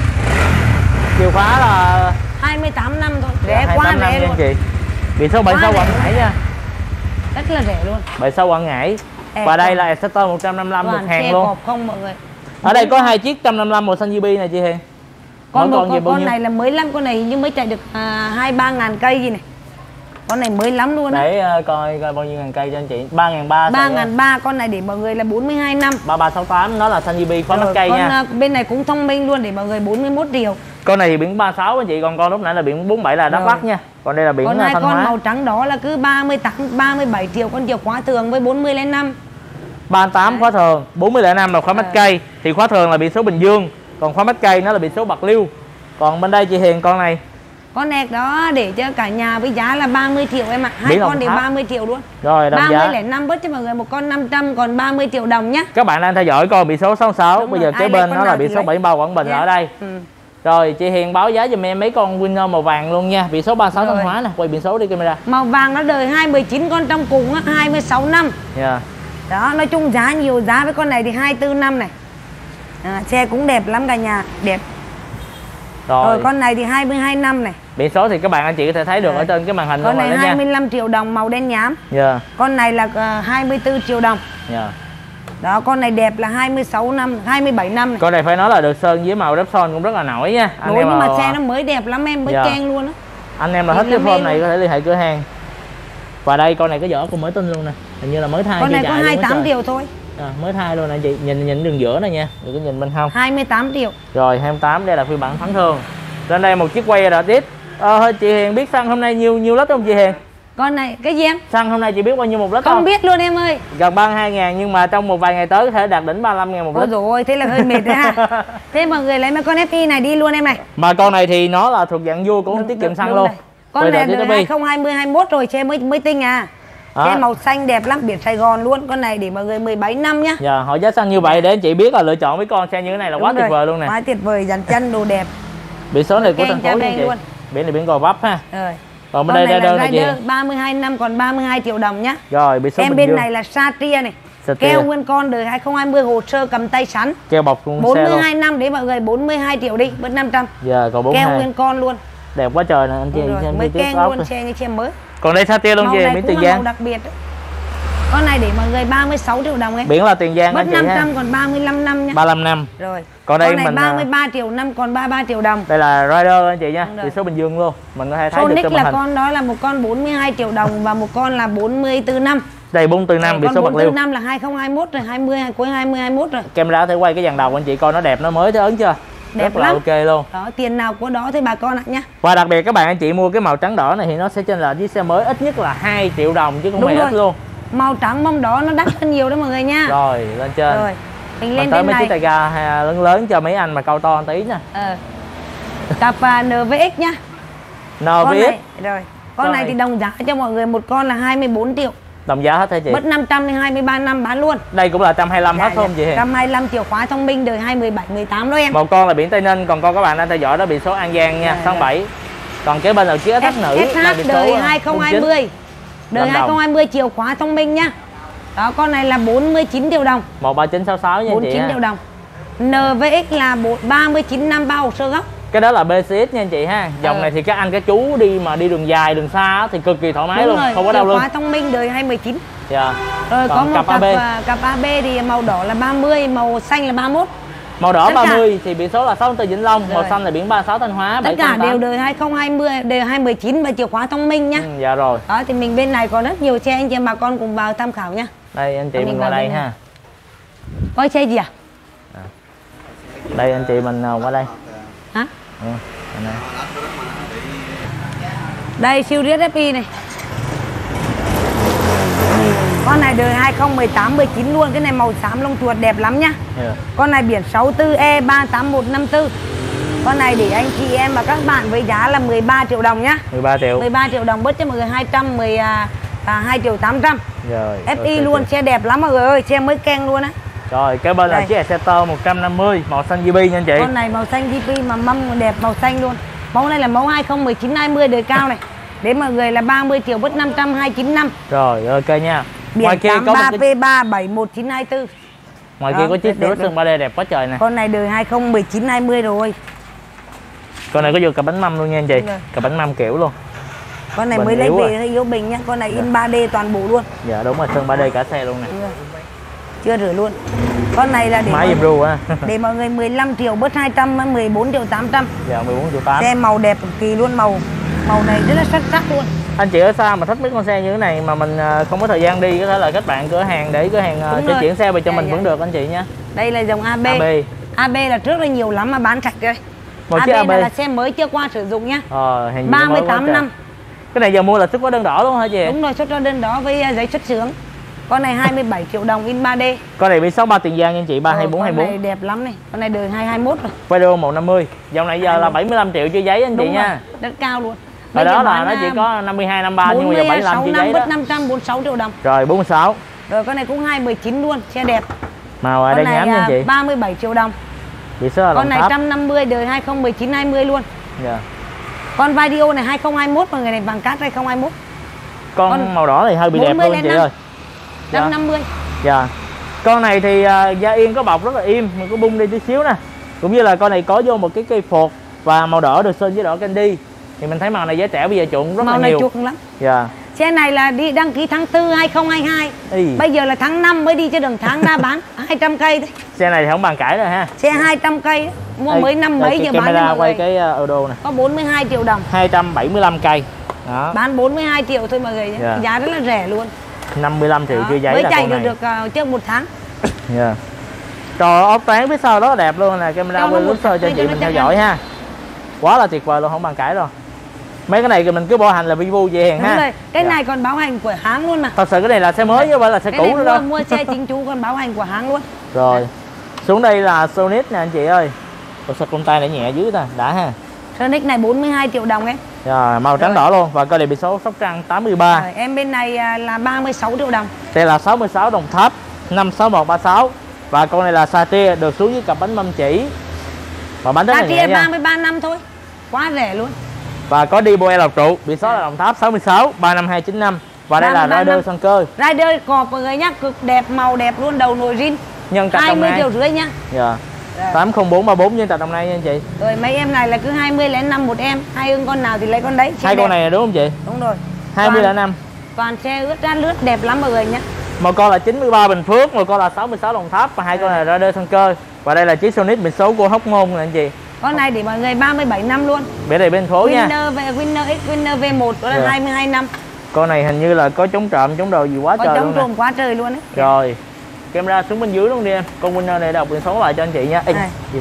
S1: Chìa khóa là
S2: 28 năm thôi, rẻ quá rẻ luôn
S1: chị. Biển số 76 Quảng Ngãi nha.
S2: Rất là rẻ luôn.
S1: 76 Quảng Ngãi. Và đây là Exciter 155 một hàng luôn.
S2: Không mọi người.
S1: Ở đây có hai chiếc 155 màu xanh GB này chị Hiền.
S2: Con này là mới lắm, con này nhưng mới chạy được 2-3 ngàn cây gì này. Con này mới lắm luôn.
S1: Để coi bao nhiêu ngàn cây cho anh chị. 3.300.
S2: 3.300, con này để mọi người là 42 năm.
S1: 3368 nó là xanh GB khóa mắt cây nha.
S2: Bên này cũng thông minh luôn để mọi người 41 triệu.
S1: Con này thì biển 36 anh chị, còn con lúc nãy là biển 47 là Đắk Lắk nha. Còn đây là biển Thanh Hóa.
S2: Còn hai con màu trắng đó là cứ 37 triệu, con chìa khóa thường với 40,5.
S1: 38 khóa thường, 40,5 là khóa mắt cây. Thì khóa thường là biển số Bình Dương, còn khóa mắt cây nó là biển số Bạc Liêu. Còn bên đây chị Hiền con này.
S2: Con này đó để cho cả nhà với giá là 30 triệu em ạ. Hai con đều 30 triệu luôn.
S1: Rồi đồng giá
S2: 30,5 bớt cho mọi người một con 500 còn 30 triệu đồng nhá.
S1: Các bạn đang theo dõi con biển số 66. Bây giờ kế bên nó là biển số 73 Quảng Bình ở đây. Rồi chị Hiền báo giá giùm em mấy con Winner màu vàng luôn nha. Biển số 36 Thanh Hóa nè, quay biển số đi camera.
S2: Màu vàng nó đời 219, con trong cùng á 26 năm.
S1: Dạ.
S2: Đó, nói chung giá nhiều, giá với con này thì 24 năm này. Xe cũng đẹp lắm cả nhà, đẹp. Rồi con này thì 22 năm này.
S1: Biển số thì các bạn anh chị có thể thấy được ở trên cái màn hình.
S2: Con này 25 triệu đồng màu đen nhám.
S1: Dạ.
S2: Con này là 24 triệu đồng.
S1: Dạ.
S2: Đó, con này đẹp là 26 năm, 27 năm này.
S1: Con này phải nói là được sơn với màu Repsol cũng rất là nổi nha.
S2: Nổi nhưng mà xe nó mới đẹp lắm em, mới keng luôn á.
S1: Anh em là thích cái form này có thể liên hệ cửa hàng. Và đây con này cái vỏ cũng mới tinh luôn nè. Hình như là mới thay.
S2: Con này có 28 triệu thôi.
S1: Mới thay luôn nè chị, nhìn đường giữa này nha, đừng có nhìn bên hông.
S2: 28 triệu.
S1: Rồi 28, đây là phiên bản thắng thường. Lên đây một chiếc quay rồi tiếp. Chị Hiền biết xăng hôm nay nhiều lít không chị Hiền?
S2: Con này cái gì em?
S1: Xăng hôm nay chị biết bao nhiêu một lít không?
S2: Không biết luôn em ơi.
S1: Gần 32.000 nhưng mà trong một vài ngày tới có thể đạt đỉnh 35.000 một lít.
S2: Ôi dồi ôi, thế là hơi mệt đấy ha. Thế mọi người lấy mấy con FI này đi luôn em này.
S1: Mà con này thì nó là thuộc dạng vua cũng không tiết kiệm xăng luôn.
S2: Con này 2020 21 rồi, xe mới tinh à. Xe màu xanh đẹp lắm, biển Sài Gòn luôn. Con này để mọi người 17 năm nhá.
S1: Dạ, hỏi giá xăng như vậy để anh chị biết là lựa chọn với con xe như thế này là quá tuyệt vời luôn nè.
S2: Quá tuyệt vời, dàn chân đồ đẹp.
S1: Biển số này của thành phố nha chị. Biển này biển Gò Vấp ha.
S2: Rồi.
S1: Còn bên đây đơn này gì?
S2: 32 năm còn 32 triệu đồng nhá.
S1: Rồi, biển số
S2: em bên này là Satria này. Keo nguyên con đời 2020 hồ sơ cầm tay sẵn.
S1: Keo bọc luôn
S2: 42 năm để mọi người 42 triệu đi, bớt 500.
S1: Giờ còn 42.
S2: Keo nguyên con luôn.
S1: Đẹp quá trời nè anh chị xem
S2: mới keng luôn, xe như xe mới.
S1: Còn đây Satria luôn chị, biển Tiền Giang.
S2: Màu đặc biệt đấy. Con này để mọi người 36 triệu đồng ấy.
S1: Biển là Tiền Giang
S2: anh chị ha. Bớt 500 còn 35 năm nhá.
S1: 35 năm.
S2: Rồi.
S1: Còn đây
S2: con này
S1: mình
S2: 33 triệu năm còn 33 triệu đồng.
S1: Đây là Rider anh chị nha, biển số Bình Dương luôn. Mình có thể thấy
S2: Sonic
S1: được
S2: là con đó là một con 42 triệu đồng và một con là 44 năm.
S1: Đây 44 năm biển số Bạc Liêu.
S2: 44 năm là 2021 rồi, 20 cuối 2021 rồi.
S1: Camera thể quay cái dàn đầu anh chị coi nó đẹp, nó mới thế ấn chưa?
S2: Đẹp
S1: rất là ok luôn.
S2: Đó, tiền nào của đó thôi bà con ạ nhá.
S1: Và đặc biệt các bạn anh chị mua cái màu trắng đỏ này thì nó sẽ chênh lệch với xe mới ít nhất là 2 triệu đồng chứ không phải ít luôn.
S2: Màu trắng mông đỏ nó đắt hơn nhiều đó mọi người nha.
S1: Rồi lên trên.
S2: Rồi. Mình lên
S1: tới
S2: bên
S1: mấy
S2: này.
S1: chiếc tay ga lớn lớn cho mấy anh mà câu to tí nè.
S2: Cặp NVX nhá.
S1: NVX.
S2: Rồi. Con này thì đồng giá cho mọi người, một con là 24 triệu.
S1: Đồng giá hết hả chị?
S2: Mất 500 thì 23 năm bán luôn.
S1: Đây cũng là 125 hết không chị?
S2: 125 triệu, khóa thông minh đời 2017 18 đó em.
S1: Một con là biển Tây Ninh, còn con các bạn đang theo dõi đó biển số An Giang nha, 67. Còn kế bên là chiếc SH nữ là biển số
S2: đời 2020. Đời 2020 chiều khóa thông minh nhá. Đó, con này là 49 triệu đồng.
S1: 13966 nha
S2: 49
S1: chị.
S2: 49 triệu đồng. NVX là 39 năm bao hồ sơ gốc.
S1: Cái đó là BCX nha anh chị ha. Dòng này thì các anh các chú đi mà đi đường dài đường xa thì cực kỳ thoải mái. Đúng luôn
S2: rồi,
S1: không có đau lưng.
S2: khóa thông minh đời 2019.
S1: Dạ.
S2: Rồi có một
S1: cặp
S2: AB thì màu đỏ là 30, màu xanh là 31.
S1: Màu đỏ 30 thì biển số là 64 Vĩnh Long, màu xanh là biển 36 Thanh Hóa.
S2: Tất cả đều đời 2020, đều 2019 và chìa khóa thông minh nhá.
S1: Dạ rồi.
S2: Đó thì mình bên này có rất nhiều xe, anh chị em bà con cùng vào tham khảo nhá.
S1: Đây anh chị mình vào đây ha.
S2: Có xe gì à?
S1: Đây anh chị mình qua đây.
S2: Hả? Đây siêu riết FI này. Con này đời 2018 19 luôn, cái này màu xám lông chuột đẹp lắm nhá. Con này biển 64E38154. Con này để anh chị em và các bạn với giá là 13 triệu đồng nhá.
S1: 13 triệu.
S2: 13 triệu đồng bớt cho mọi người 2 triệu 800.
S1: Rồi.
S2: FI luôn, xe đẹp lắm mọi người ơi, xe mới keng luôn á.
S1: Rồi, cái bên là chiếc Exciter 150 màu xanh GB nha anh chị.
S2: Con này màu xanh GB mà mâm đẹp màu xanh luôn. Mẫu này là mẫu 2019 20 đời cao này. Đến mọi người là 30 triệu bớt 525.
S1: Rồi, ok nha.
S2: Biển 83P3711924.
S1: Ngoài kia có chiếc Duration 3D đẹp quá trời nè.
S2: Con này đời 2019 20 rồi.
S1: Con này có vô cặp bánh mâm luôn nha anh chị. Cặp bánh mâm kiểu luôn.
S2: Con này mới lấy về hơi yếu bình nhá. Con này in 3D toàn bộ luôn.
S1: Dạ đúng rồi, sơn 3D cả xe luôn nè.
S2: Chưa rửa luôn. Con này là để
S1: máy dùm ru á.
S2: Để mọi người 15 triệu bớt 200, 14 triệu 800.
S1: Dạ 14 triệu 8.
S2: Xe màu đẹp cực kỳ luôn, màu này rất là xuất sắc luôn.
S1: Anh chị ở xa mà thích mấy con xe như thế này mà mình không có thời gian đi, có thể là kết bạn cửa hàng để cửa hàng sẽ chuyển xe về cho mình vẫn được anh chị nha.
S2: Đây là dòng AB. AB là trước là nhiều lắm mà bán sạch rồi. AB là xe mới chưa qua sử dụng nhá. 38 năm.
S1: Cái này giờ mua là xuất hóa đơn đỏ luôn hả chị?
S2: Đúng rồi, xuất hóa đơn đỏ với giấy xuất xưởng. Con này 27 triệu đồng in 3D.
S1: Con này bị 63 Tiền Giang nha anh chị, 32424.
S2: Con này đẹp lắm này. Con này đời 221 rồi.
S1: Video 150. Dòng này giờ là 75 triệu chưa giấy anh chị nha.
S2: Rất cao luôn.
S1: Hồi đó là nó chỉ có 52 53 nhưng mà giờ 75 chưa giấy đó.
S2: 546 triệu đồng.
S1: Rồi 46.
S2: Rồi con này cũng 219 luôn, xe đẹp.
S1: Màu ở đây nhám nha anh chị.
S2: 37 triệu đồng.
S1: Con
S2: này 150 đời 2019 20 luôn.
S1: Dạ.
S2: Con video này 2021 mọi người này, vàng cát 2021.
S1: Con màu đỏ này hơi bị đẹp luôn chị ơi.
S2: 550.
S1: Dạ. Con này thì da yên có bọc rất là im, mình có bung đi tí xíu nè. Cũng như là con này có vô một cái cây phột và màu đỏ được sơn với đỏ candy. Thì mình thấy màu này giá trẻ bây giờ chuộng rất là nhiều.
S2: Màu này chuộng lắm.
S1: Dạ.
S2: Xe này là đi đăng ký tháng 4 2022. Bây giờ là tháng 5 mới đi chứ đừng tháng ra bán 200 cây thôi.
S1: Xe này thì không bàn cãi rồi ha.
S2: Xe 200 cây đó. Mua mới năm mấy giờ bán cho mọi
S1: quay cái Euro này.
S2: Có 42 triệu đồng.
S1: 275 cây. Đó.
S2: Bán 42 triệu thôi mọi người. Giá rất là rẻ luôn.
S1: 55 triệu chưa giấy
S2: mới
S1: là
S2: chạy
S1: con này.
S2: được trước 1 tháng.
S1: Dạ. Trời ốp tán phía sau đó đẹp luôn nè, camera quay lúc sơ cho chị mình theo dõi ha. Quá là tuyệt vời luôn, không bàn cãi rồi. Mấy cái này thì mình cứ bảo hành là Vivo về hàng ha.
S2: Rồi. Cái này còn bảo hành của hãng luôn mà.
S1: Thật sự cái này là xe mới chứ không phải là xe cũ nữa đâu.
S2: Mua xe chính chủ còn bảo hành của hãng luôn.
S1: Rồi. Xuống đây là Sonic nè anh chị ơi. Ủa sao con tay lại nhẹ dưới ta, đã ha.
S2: Sonic này 42 triệu đồng em.
S1: Rồi, màu trắng đỏ luôn và coi đề bị số Sóc Trăng 83.
S2: Rồi, em bên này là 36 triệu đồng.
S1: Đây là 66 Đồng Tháp 56136. Và con này là Satia được xuống với cặp bánh mâm chỉ. Và bánh rất là nhẹ nha.
S2: 33 năm thôi. Quá rẻ luôn.
S1: Và có đi boe lọc trụ, biển số là Đồng Tháp 66 35295. Và đây là Rider Sơn Cơ.
S2: Rider cọp mọi người nhá, cực đẹp, màu đẹp luôn, đầu nồi zin.
S1: Nhân trạch
S2: 20 triệu rưỡi nhá.
S1: Dạ. 80434 nhân trạch đồng này nha anh chị.
S2: Rồi mấy em này là cứ 2005 một em, hai ưng con nào thì lấy con đấy.
S1: Hai con này đúng không chị?
S2: Đúng rồi.
S1: 2005.
S2: Toàn xe ướt ra lướt đẹp lắm mọi người nhá.
S1: Một con là 93 Bình Phước, một con là 66 Đồng Tháp và hai con này Rider Sơn Cơ. Và đây là chiếc Sonic biển số của Hóc Môn nè anh chị.
S2: Con này để mọi người 37 năm luôn.
S1: Bên đây bên phố nha.
S2: Winner X, Winner V1 đó là 22 năm.
S1: Con này hình như là có chống trộm, chống đồ gì quá trời luôn.
S2: Có chống trộm quá trời luôn đấy.
S1: Rồi. Camera xuống bên dưới luôn đi em. Con Winner này đọc biển số lại cho anh chị nha. Con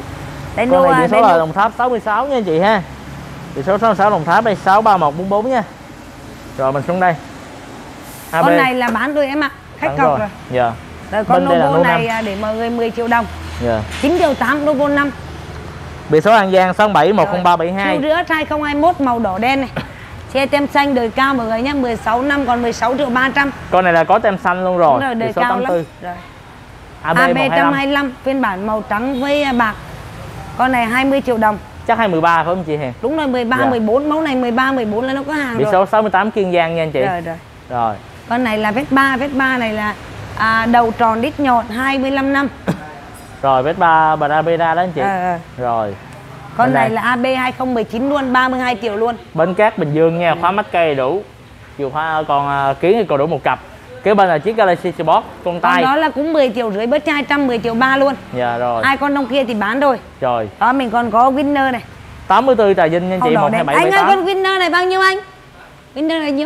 S1: này biển số là Đồng Tháp 66 nha anh chị ha. Biển số 66 Đồng Tháp đây 63144 nha. Rồi mình xuống đây.
S2: Con này là bán rồi em ạ. Khách cọc rồi.
S1: Dạ.
S2: Rồi con Novo này để mọi người 10 triệu đồng. 9 triệu 8 Novo 5.
S1: Biển số An Giang 67100372.
S2: Siêu rửa 2021 màu đỏ đen này. Xe tem xanh đời cao mọi người nhé, 16 năm còn 16 triệu 300.
S1: Con này là có tem xanh luôn rồi.
S2: Đúng rồi, đời cao lắm. Rồi. AB 125 phiên bản màu trắng với bạc. Con này 20 triệu đồng.
S1: Chắc 23 phải không chị Hiền?
S2: Đúng rồi, 13 14, mẫu này 13 14 là nó có hàng
S1: biển
S2: rồi.
S1: Biển số 68 Kiên Giang nha anh chị.
S2: Rồi. Con này là Vespa này là đầu tròn đít nhọn 25 năm.
S1: Rồi Vespa Bravera đó anh chị. Rồi.
S2: Con này là AB 2019 luôn, 32 triệu luôn.
S1: Bến Cát Bình Dương nha, khóa mắt cây đủ. Chìa khóa còn kiến thì còn đủ một cặp. Kế bên là chiếc Galaxy Sport con tay.
S2: Đó là cũng 10 triệu rưỡi bớt 200, 10 triệu 3 luôn.
S1: Dạ rồi.
S2: Hai con đông kia thì bán rồi.
S1: Rồi.
S2: Đó mình còn có Winner này.
S1: 84 Trà Vinh nha anh chị, 12778.
S2: Anh ơi con Winner này bao nhiêu anh? Winner này nhiêu?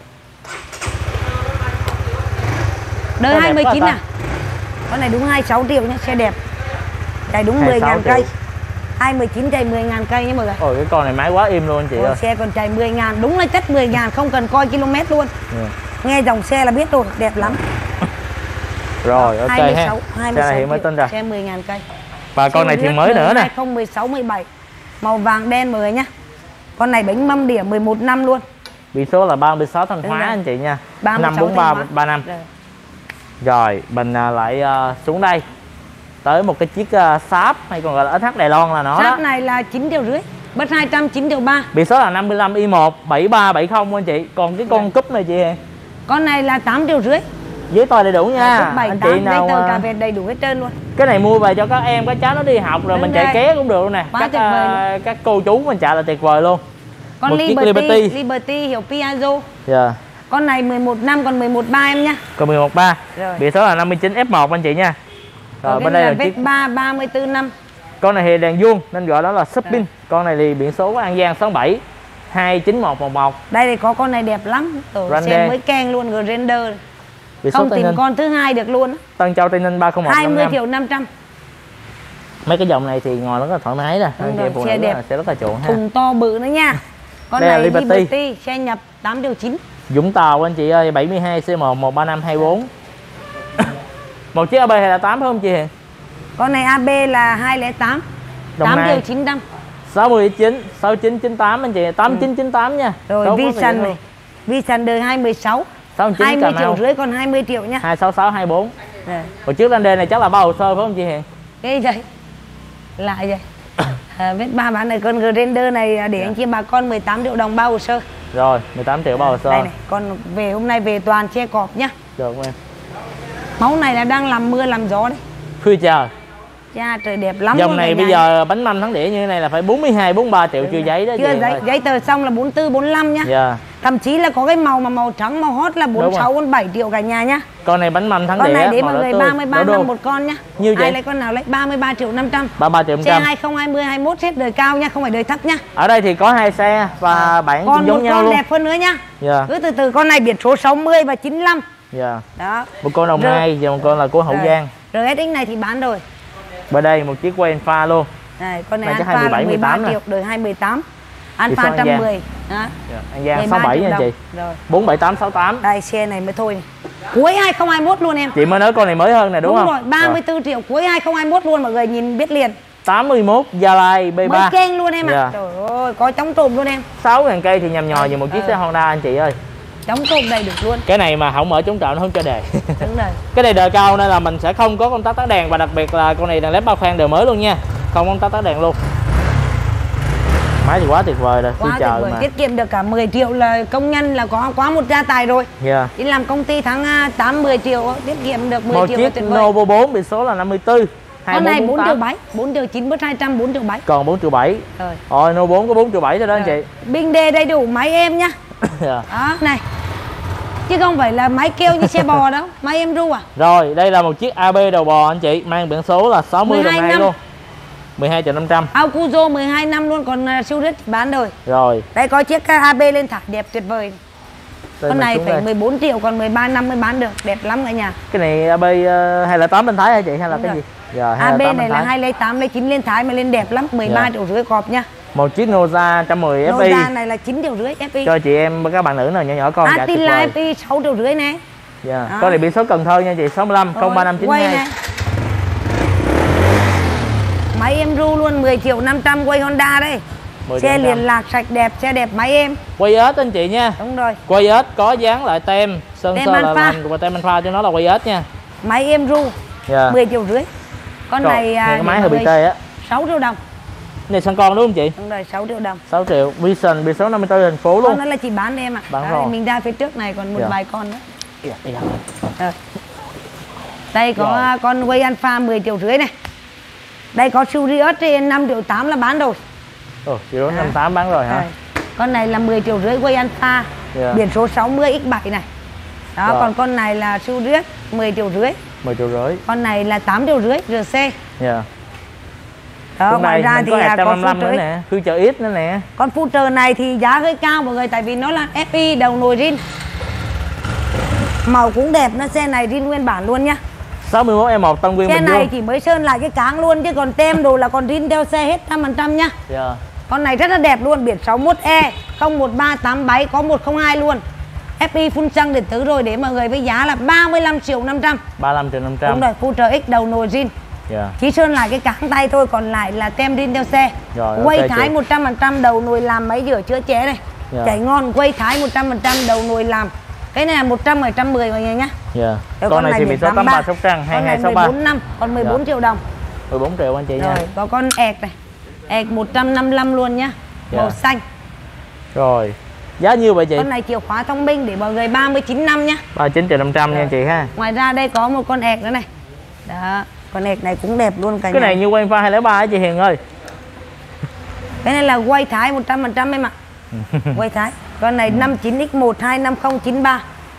S2: Đời 29 à? Con này đúng 26 triệu nhá, xe đẹp. Chạy đúng 10.000 cây. 219 chạy 10.000 cây nhé mọi người.
S1: Ôi cái con này máy quá im luôn anh chị ơi.
S2: Xe còn chạy 10.000, đúng là chất 10.000 không cần coi km luôn. Nghe dòng xe là biết rồi, đẹp lắm.
S1: Rồi ok
S2: 26,
S1: ha. 26 xe này hiện mới tin rồi.
S2: Xe 10.000 cây.
S1: Và con này thì mới nữa nè.
S2: 2016 17. Màu vàng đen mọi người nhá. Con này bánh mâm đĩa 11 năm luôn.
S1: Biển số là 36 Thanh Hóa anh chị nha. 54335. Rồi mình lại xuống đây. Tới một cái chiếc Saab hay còn gọi là SH Đài Loan là nó
S2: Saab này là 9 triệu rưỡi, bớt 200 9 triệu 3.
S1: Biển số là 55 I1 7370 anh chị. Còn cái con cúp này chị Hiền?
S2: Con này là 8 triệu rưỡi.
S1: Giấy tờ đầy đủ nha.
S2: 7,
S1: anh
S2: 8,
S1: chị nào
S2: giấy tờ cà vẹt đầy đủ hết trơn luôn.
S1: Cái này mua về cho các em các cháu nó đi học rồi mình chạy ké cũng được luôn nè. Các cô chú mình chạy là tuyệt vời luôn.
S2: Con Liberty hiệu Piaggio. Con này 11 năm còn 11.3 em nhá.
S1: Còn 11.3. Biển số là 59 F1 anh chị nha.
S2: Rồi bên đây là Vespa 34 năm.
S1: Con này thì đèn vuông nên gọi đó là Shopping. Con này thì biển số của An Giang 67 29111.
S2: Đây thì có con này đẹp lắm. Xe mới keng luôn, Grandeur. Không tìm con thứ hai được luôn.
S1: Tân Châu Tây Ninh 301
S2: 20 triệu 500.
S1: Mấy cái dòng này thì ngồi rất là thoải mái nè.
S2: Xe đẹp,
S1: sẽ rất là chuộng ha.
S2: Thùng to bự nữa nha. Con
S1: đây
S2: này
S1: là Liberty,
S2: xe nhập 8 triệu 9.
S1: Vũng Tàu anh chị ơi, 72 C1 13524. Một chiếc AB hay là 8 phải không chị Hiền?
S2: Con này AB là 208. 8 triệu 900.
S1: 69 6998 anh chị, 8998 nha.
S2: Rồi Vision này. Vision đời 2016. 20 triệu rưỡi còn 20 triệu nha.
S1: 26624. Một chiếc Grande này chắc là bao hồ sơ phải không chị Hiền?
S2: Cái gì? Lại vậy. Vespa bán này con Grandeur này để anh chị bà con 18 triệu đồng bao hồ sơ.
S1: Rồi 18 triệu bao hồ sơ.
S2: Đây này, con về hôm nay về toàn che cọp nhá.
S1: Được em.
S2: Mẫu này là đang làm mưa làm gió đấy.
S1: Future.
S2: Cha trời đẹp lắm.
S1: Dòng này bây giờ bánh mâm thắng đĩa như thế này là phải 42 43 triệu chưa giấy đó.
S2: Chưa giấy tờ xong là 44 45 nhá. Thậm chí là có cái màu mà màu trắng màu hot là 46 47 triệu cả nhà nhá.
S1: Con này bánh mâm thắng
S2: đĩa.
S1: Con
S2: này để mọi người 33 năm một con nhá.
S1: Như
S2: ai lấy con nào lấy 33 triệu 500.
S1: 33 triệu 500.
S2: Xe 2020 21 xếp đời cao nha, không phải đời thấp nhá.
S1: Ở đây thì có hai xe và bản cũng giống nhau luôn.
S2: Còn một con đẹp hơn nữa nhá. Cứ từ từ, con này biển số 60 và 95. Đó.
S1: Một con Đồng Nai và một con là của Hậu Giang.
S2: RSX này thì bán rồi.
S1: Bên đây một chiếc của Alpha luôn.
S2: Này, con này Alpha 13 triệu, đời 2018. Alpha 110. Đó.
S1: An Giang 67 nha anh chị.
S2: Rồi.
S1: 47868.
S2: Đây xe này mới thôi này. Cuối 2021 luôn em.
S1: Chị mới nói con này mới hơn này đúng không?
S2: Đúng rồi, 34 triệu cuối 2021 luôn, mọi người nhìn biết liền.
S1: 81 Gia Lai B3.
S2: Mới keng luôn em ạ. Trời ơi, có chống trộm luôn em.
S1: 6.000 cây thì nhằm nhò như một chiếc xe Honda anh chị ơi.
S2: Chống trộm đầy được luôn.
S1: Cái này mà không mở chống trộm nó không cho đề.
S2: Đúng rồi.
S1: Cái này đời cao nên là mình sẽ không có công tắc tắt đèn, và đặc biệt là con này đèn led ba khoang đời mới luôn nha. Không công tắc tắt đèn luôn. Máy thì quá tuyệt vời rồi,
S2: quá tuyệt vời. Tiết kiệm được cả 10 triệu là công nhân là có quá một gia tài rồi. Đi làm công ty tháng 8 10 triệu tiết kiệm được 10 triệu.
S1: Một chiếc Novo 4 biển số là 54.
S2: Con này 4 triệu 7, 4 triệu 9 bớt 200 4 triệu 7.
S1: Còn 4 triệu 7. Rồi Novo 4 có 4 triệu 7 rồi đó anh chị.
S2: Binh đề đầy đủ máy em nhá. Đó này. Chứ không phải là máy kêu như xe bò đâu, máy em ru à.
S1: Rồi, đây là một chiếc AB đầu bò anh chị, mang biển số là 60 đồng 2 luôn. 12 triệu 500.
S2: Alcuzo 12 năm luôn, còn siêu rít bán rồi.
S1: Rồi.
S2: Đây có chiếc AB lên thả đẹp tuyệt vời. Con này phải 14 triệu còn 13 năm mới bán được, đẹp lắm cả nhà.
S1: Cái này AB hay là 8 bên Thái hả chị hay là cái gì?
S2: Rồi, AB này là 208 lấy 9 lên Thái mà lên đẹp lắm, 13 triệu rưỡi cọp nha.
S1: Một chiếc Noza 110 FI.
S2: Noza này là 9 triệu rưỡi FI.
S1: Cho chị em và các bạn nữ nào nhỏ nhỏ con
S2: Attila FI 6 triệu rưỡi nè.
S1: Dạ. Con này biển số Cần Thơ nha chị, 65 03592.
S2: Máy em ru luôn 10.500.000 quay Honda đây. Xe liền lạc sạch đẹp, xe đẹp máy em.
S1: Quay ếch anh chị nha.
S2: Đúng rồi.
S1: Quay ếch có dán lại tem sơn sơ là làm và tem Alpha cho nó là quay ếch nha.
S2: Máy em ru 10,5 triệu. Con này
S1: cái máy hơi bị tê á.
S2: 6 triệu đồng.
S1: Này xăng con đúng không chị?
S2: Đúng rồi, 6 triệu đồng.
S1: 6 triệu. Vision biển số 54 thành phố luôn.
S2: Con đó là chị bán em ạ.
S1: Bán rồi.
S2: Mình ra phía trước này còn một vài con nữa.
S1: Dạ.
S2: Đây có con Way Alpha 10,5 triệu này. Đây có Sirius trên 5,8 triệu là bán rồi.
S1: Ồ, Sirius 58 bán rồi hả?
S2: Con này là 10,5 triệu Way Alpha. Biển số 60 X7 này. Đó, còn con này là Sirius 10,5 triệu.
S1: 10,5 triệu.
S2: Con này là 8,5 triệu RC.
S1: Dạ.
S2: Đó, ngoài ra thì
S1: có nữa nè, Future X nữa nè.
S2: Con Future này thì giá hơi cao mọi người, tại vì nó là FI đầu nồi zin. Màu cũng đẹp, nó xe này zin nguyên bản luôn nhá.
S1: 61 E1 Tân Nguyên Bình Dương.
S2: Xe này chỉ mới sơn lại cái cáng luôn, chứ còn tem đồ là còn zin theo xe hết 100% nhá.
S1: Dạ.
S2: Con này rất là đẹp luôn, biển 61E 01387 có 102 luôn. FI phun xăng điện tử rồi, để mọi người với giá là 35,5 triệu.
S1: 35,5 triệu.
S2: Đúng rồi, Future X đầu nồi zin. Chỉ sơn lại cái cáng tay thôi, còn lại là tem zin theo xe. Quay thái 100%, đầu nồi làm máy rửa chữa ché này. Chảy ngon, quay thái 100%, đầu nồi làm. Cái này là 100 ở 110 mọi người nhá.
S1: Con này thì bị số 83 Sóc Trăng 2263.
S2: 14 năm, còn 14 triệu đồng.
S1: 14 triệu anh chị nha.
S2: Rồi, có con ẹc này. Ẹc 155 luôn nhá. Màu xanh.
S1: Rồi. Giá nhiêu vậy chị?
S2: Con này chìa khóa thông minh để mọi người 39 năm nhá.
S1: 39,5 triệu nha chị ha.
S2: Ngoài ra đây có một con ẹc nữa này. Đó, con ẹc này cũng đẹp luôn cả nhà.
S1: Cái này như quay pha 203 á chị Hiền ơi.
S2: Cái này là quay thái 100% em ạ. Quay thái. Con này 59X1 25093.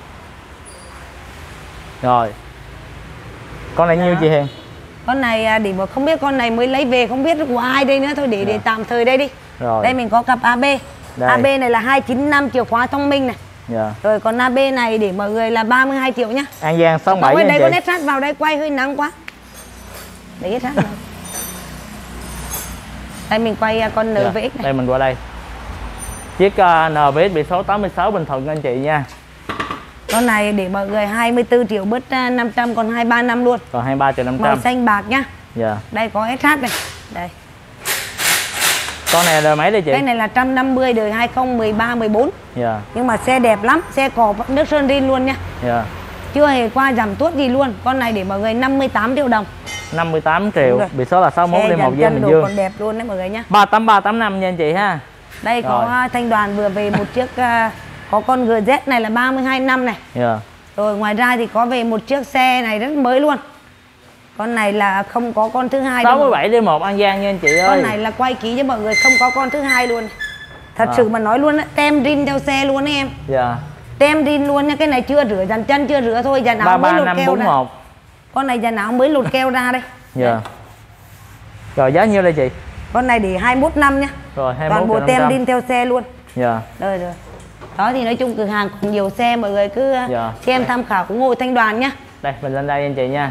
S1: Rồi. Con này nhiêu chị Hiền?
S2: Con này để mà không biết, con này mới lấy về không biết của ai đây nữa, thôi để tạm thời đây đi.
S1: Rồi.
S2: Đây mình có cặp AB.
S1: Đây.
S2: AB này là 295 chìa khóa thông minh này. Rồi còn AB này để mọi người là 32 triệu nhá.
S1: An Giang 67
S2: nha
S1: chị.
S2: Đấy, con sát vào đây quay hơi nắng quá. Đấy sát vào. Đây mình quay con NVX này.
S1: Đây mình qua đây. Chiếc NVX biển số 86 Bình Thuận anh chị nha.
S2: Con này để mọi người 24 triệu bớt 500, còn 23 năm luôn.
S1: Còn 23,5 triệu.
S2: Màu xanh bạc nhá. Đây có SH này. Đây.
S1: Con này đời mấy đây chị?
S2: Cái này là 150 đời 2013 14. Nhưng mà xe đẹp lắm, xe cỏ nước sơn zin luôn nhá. Chưa hề qua giảm tuốt gì luôn. Con này để mọi người 58 triệu đồng.
S1: 58 triệu. Biển số là 61 lên 1 Giang Bình Dương.
S2: Còn đẹp luôn đấy mọi người nhá.
S1: 38385 nha anh chị ha.
S2: Đây có Thanh Đoàn vừa về một chiếc có con GZ này là 32 năm này. Rồi ngoài ra thì có về một chiếc xe này rất mới luôn. Con này là không có con thứ hai.
S1: 67D1 An Giang nha anh chị ơi.
S2: Con này là quay ký cho mọi người, không có con thứ hai luôn. Thật sự mà nói luôn á, tem zin theo xe luôn ấy em. Tem zin luôn nha, cái này chưa rửa, dàn chân chưa rửa thôi, dàn áo mới lột keo ra. Con này dàn áo mới lột keo ra đây.
S1: Rồi giá nhiêu đây chị?
S2: Con này để 21 năm nhá.
S1: Rồi 21
S2: toàn bộ tem zin theo xe luôn.
S1: Rồi.
S2: Đó thì nói chung cửa hàng còn nhiều xe, mọi người cứ xem tham khảo của Ngôi Thanh Đoàn nhá.
S1: Đây mình lên đây anh chị nha.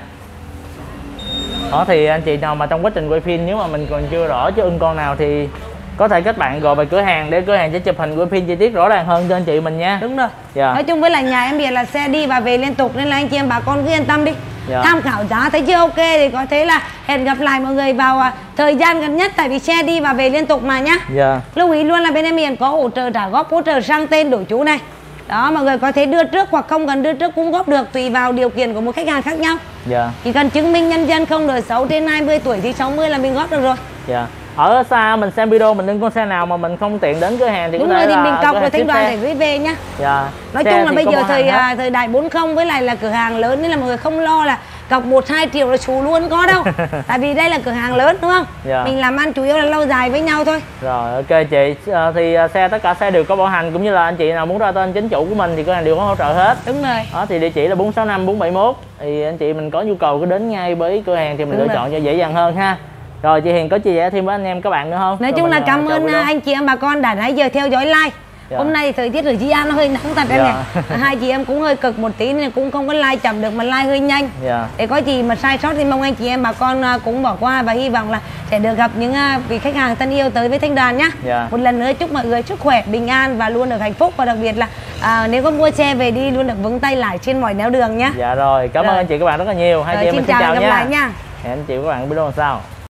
S1: Đó thì anh chị nào mà trong quá trình quay phim nếu mà mình còn chưa rõ chứ ưng con nào thì có thể kết bạn gọi về cửa hàng để cửa hàng sẽ chụp hình quay phim chi tiết rõ ràng hơn cho anh chị mình nha.
S2: Đúng rồi. Nói chung với là nhà em bây giờ là xe đi và về liên tục nên là anh chị em bà con cứ yên tâm đi. Tham khảo giá thấy chưa ok thì có thể là hẹn gặp lại mọi người vào thời gian gần nhất, tại vì xe đi và về liên tục mà nhá. Lưu ý luôn là bên em hiện có hỗ trợ trả góp, hỗ trợ sang tên đổi chủ này. Đó, mọi người có thể đưa trước hoặc không cần đưa trước cũng góp được, tùy vào điều kiện của một khách hàng khác nhau. Chỉ cần chứng minh nhân dân không đời xấu trên 20 tuổi thì 60 là mình góp được rồi.
S1: Ở xa mình xem video mình lên con xe nào mà mình không tiện đến cửa hàng thì
S2: đúng rồi, thì mình cọc rồi Thanh Đoàn để gửi về nhá. Nói chung là bây giờ thời đại 40 với lại là cửa hàng lớn nên là mọi người không lo là cọc 1-2 triệu là xù luôn có đâu. Tại vì đây là cửa hàng lớn đúng không? Mình làm ăn chủ yếu là lâu dài với nhau thôi.
S1: Rồi ok chị, thì tất cả xe đều có bảo hành, cũng như là anh chị nào muốn ra tên chính chủ của mình thì cửa hàng đều có hỗ trợ hết.
S2: Đúng rồi.
S1: Đó thì địa chỉ là 465 471. Thì anh chị mình có nhu cầu cứ đến ngay với cửa hàng thì mình lựa chọn cho dễ dàng hơn ha. Rồi chị Hiền có chia sẻ thêm với anh em các bạn nữa không?
S2: Nói chung là cảm ơn anh chị em bà con đã nãy giờ theo dõi like. Hôm nay thời tiết ở Di An nó hơi nắng thật em này. Hai chị em cũng hơi cực một tí nên cũng không có like chậm được mà like hơi nhanh. Để có gì mà sai sót thì mong anh chị em bà con cũng bỏ qua, và hy vọng là sẽ được gặp những vị khách hàng thân yêu tới với Thanh Đoàn nhá. Một lần nữa chúc mọi người sức khỏe, bình an và luôn được hạnh phúc, và đặc biệt là Nếu có mua xe về đi luôn được vững tay lại trên mọi nẻo đường nhá.
S1: Dạ rồi, cảm ơn anh chị các bạn rất là nhiều. Hai chị em mình xin chào
S2: gặp lại nha.
S1: Hẹn anh chị và các bạn video lần sau.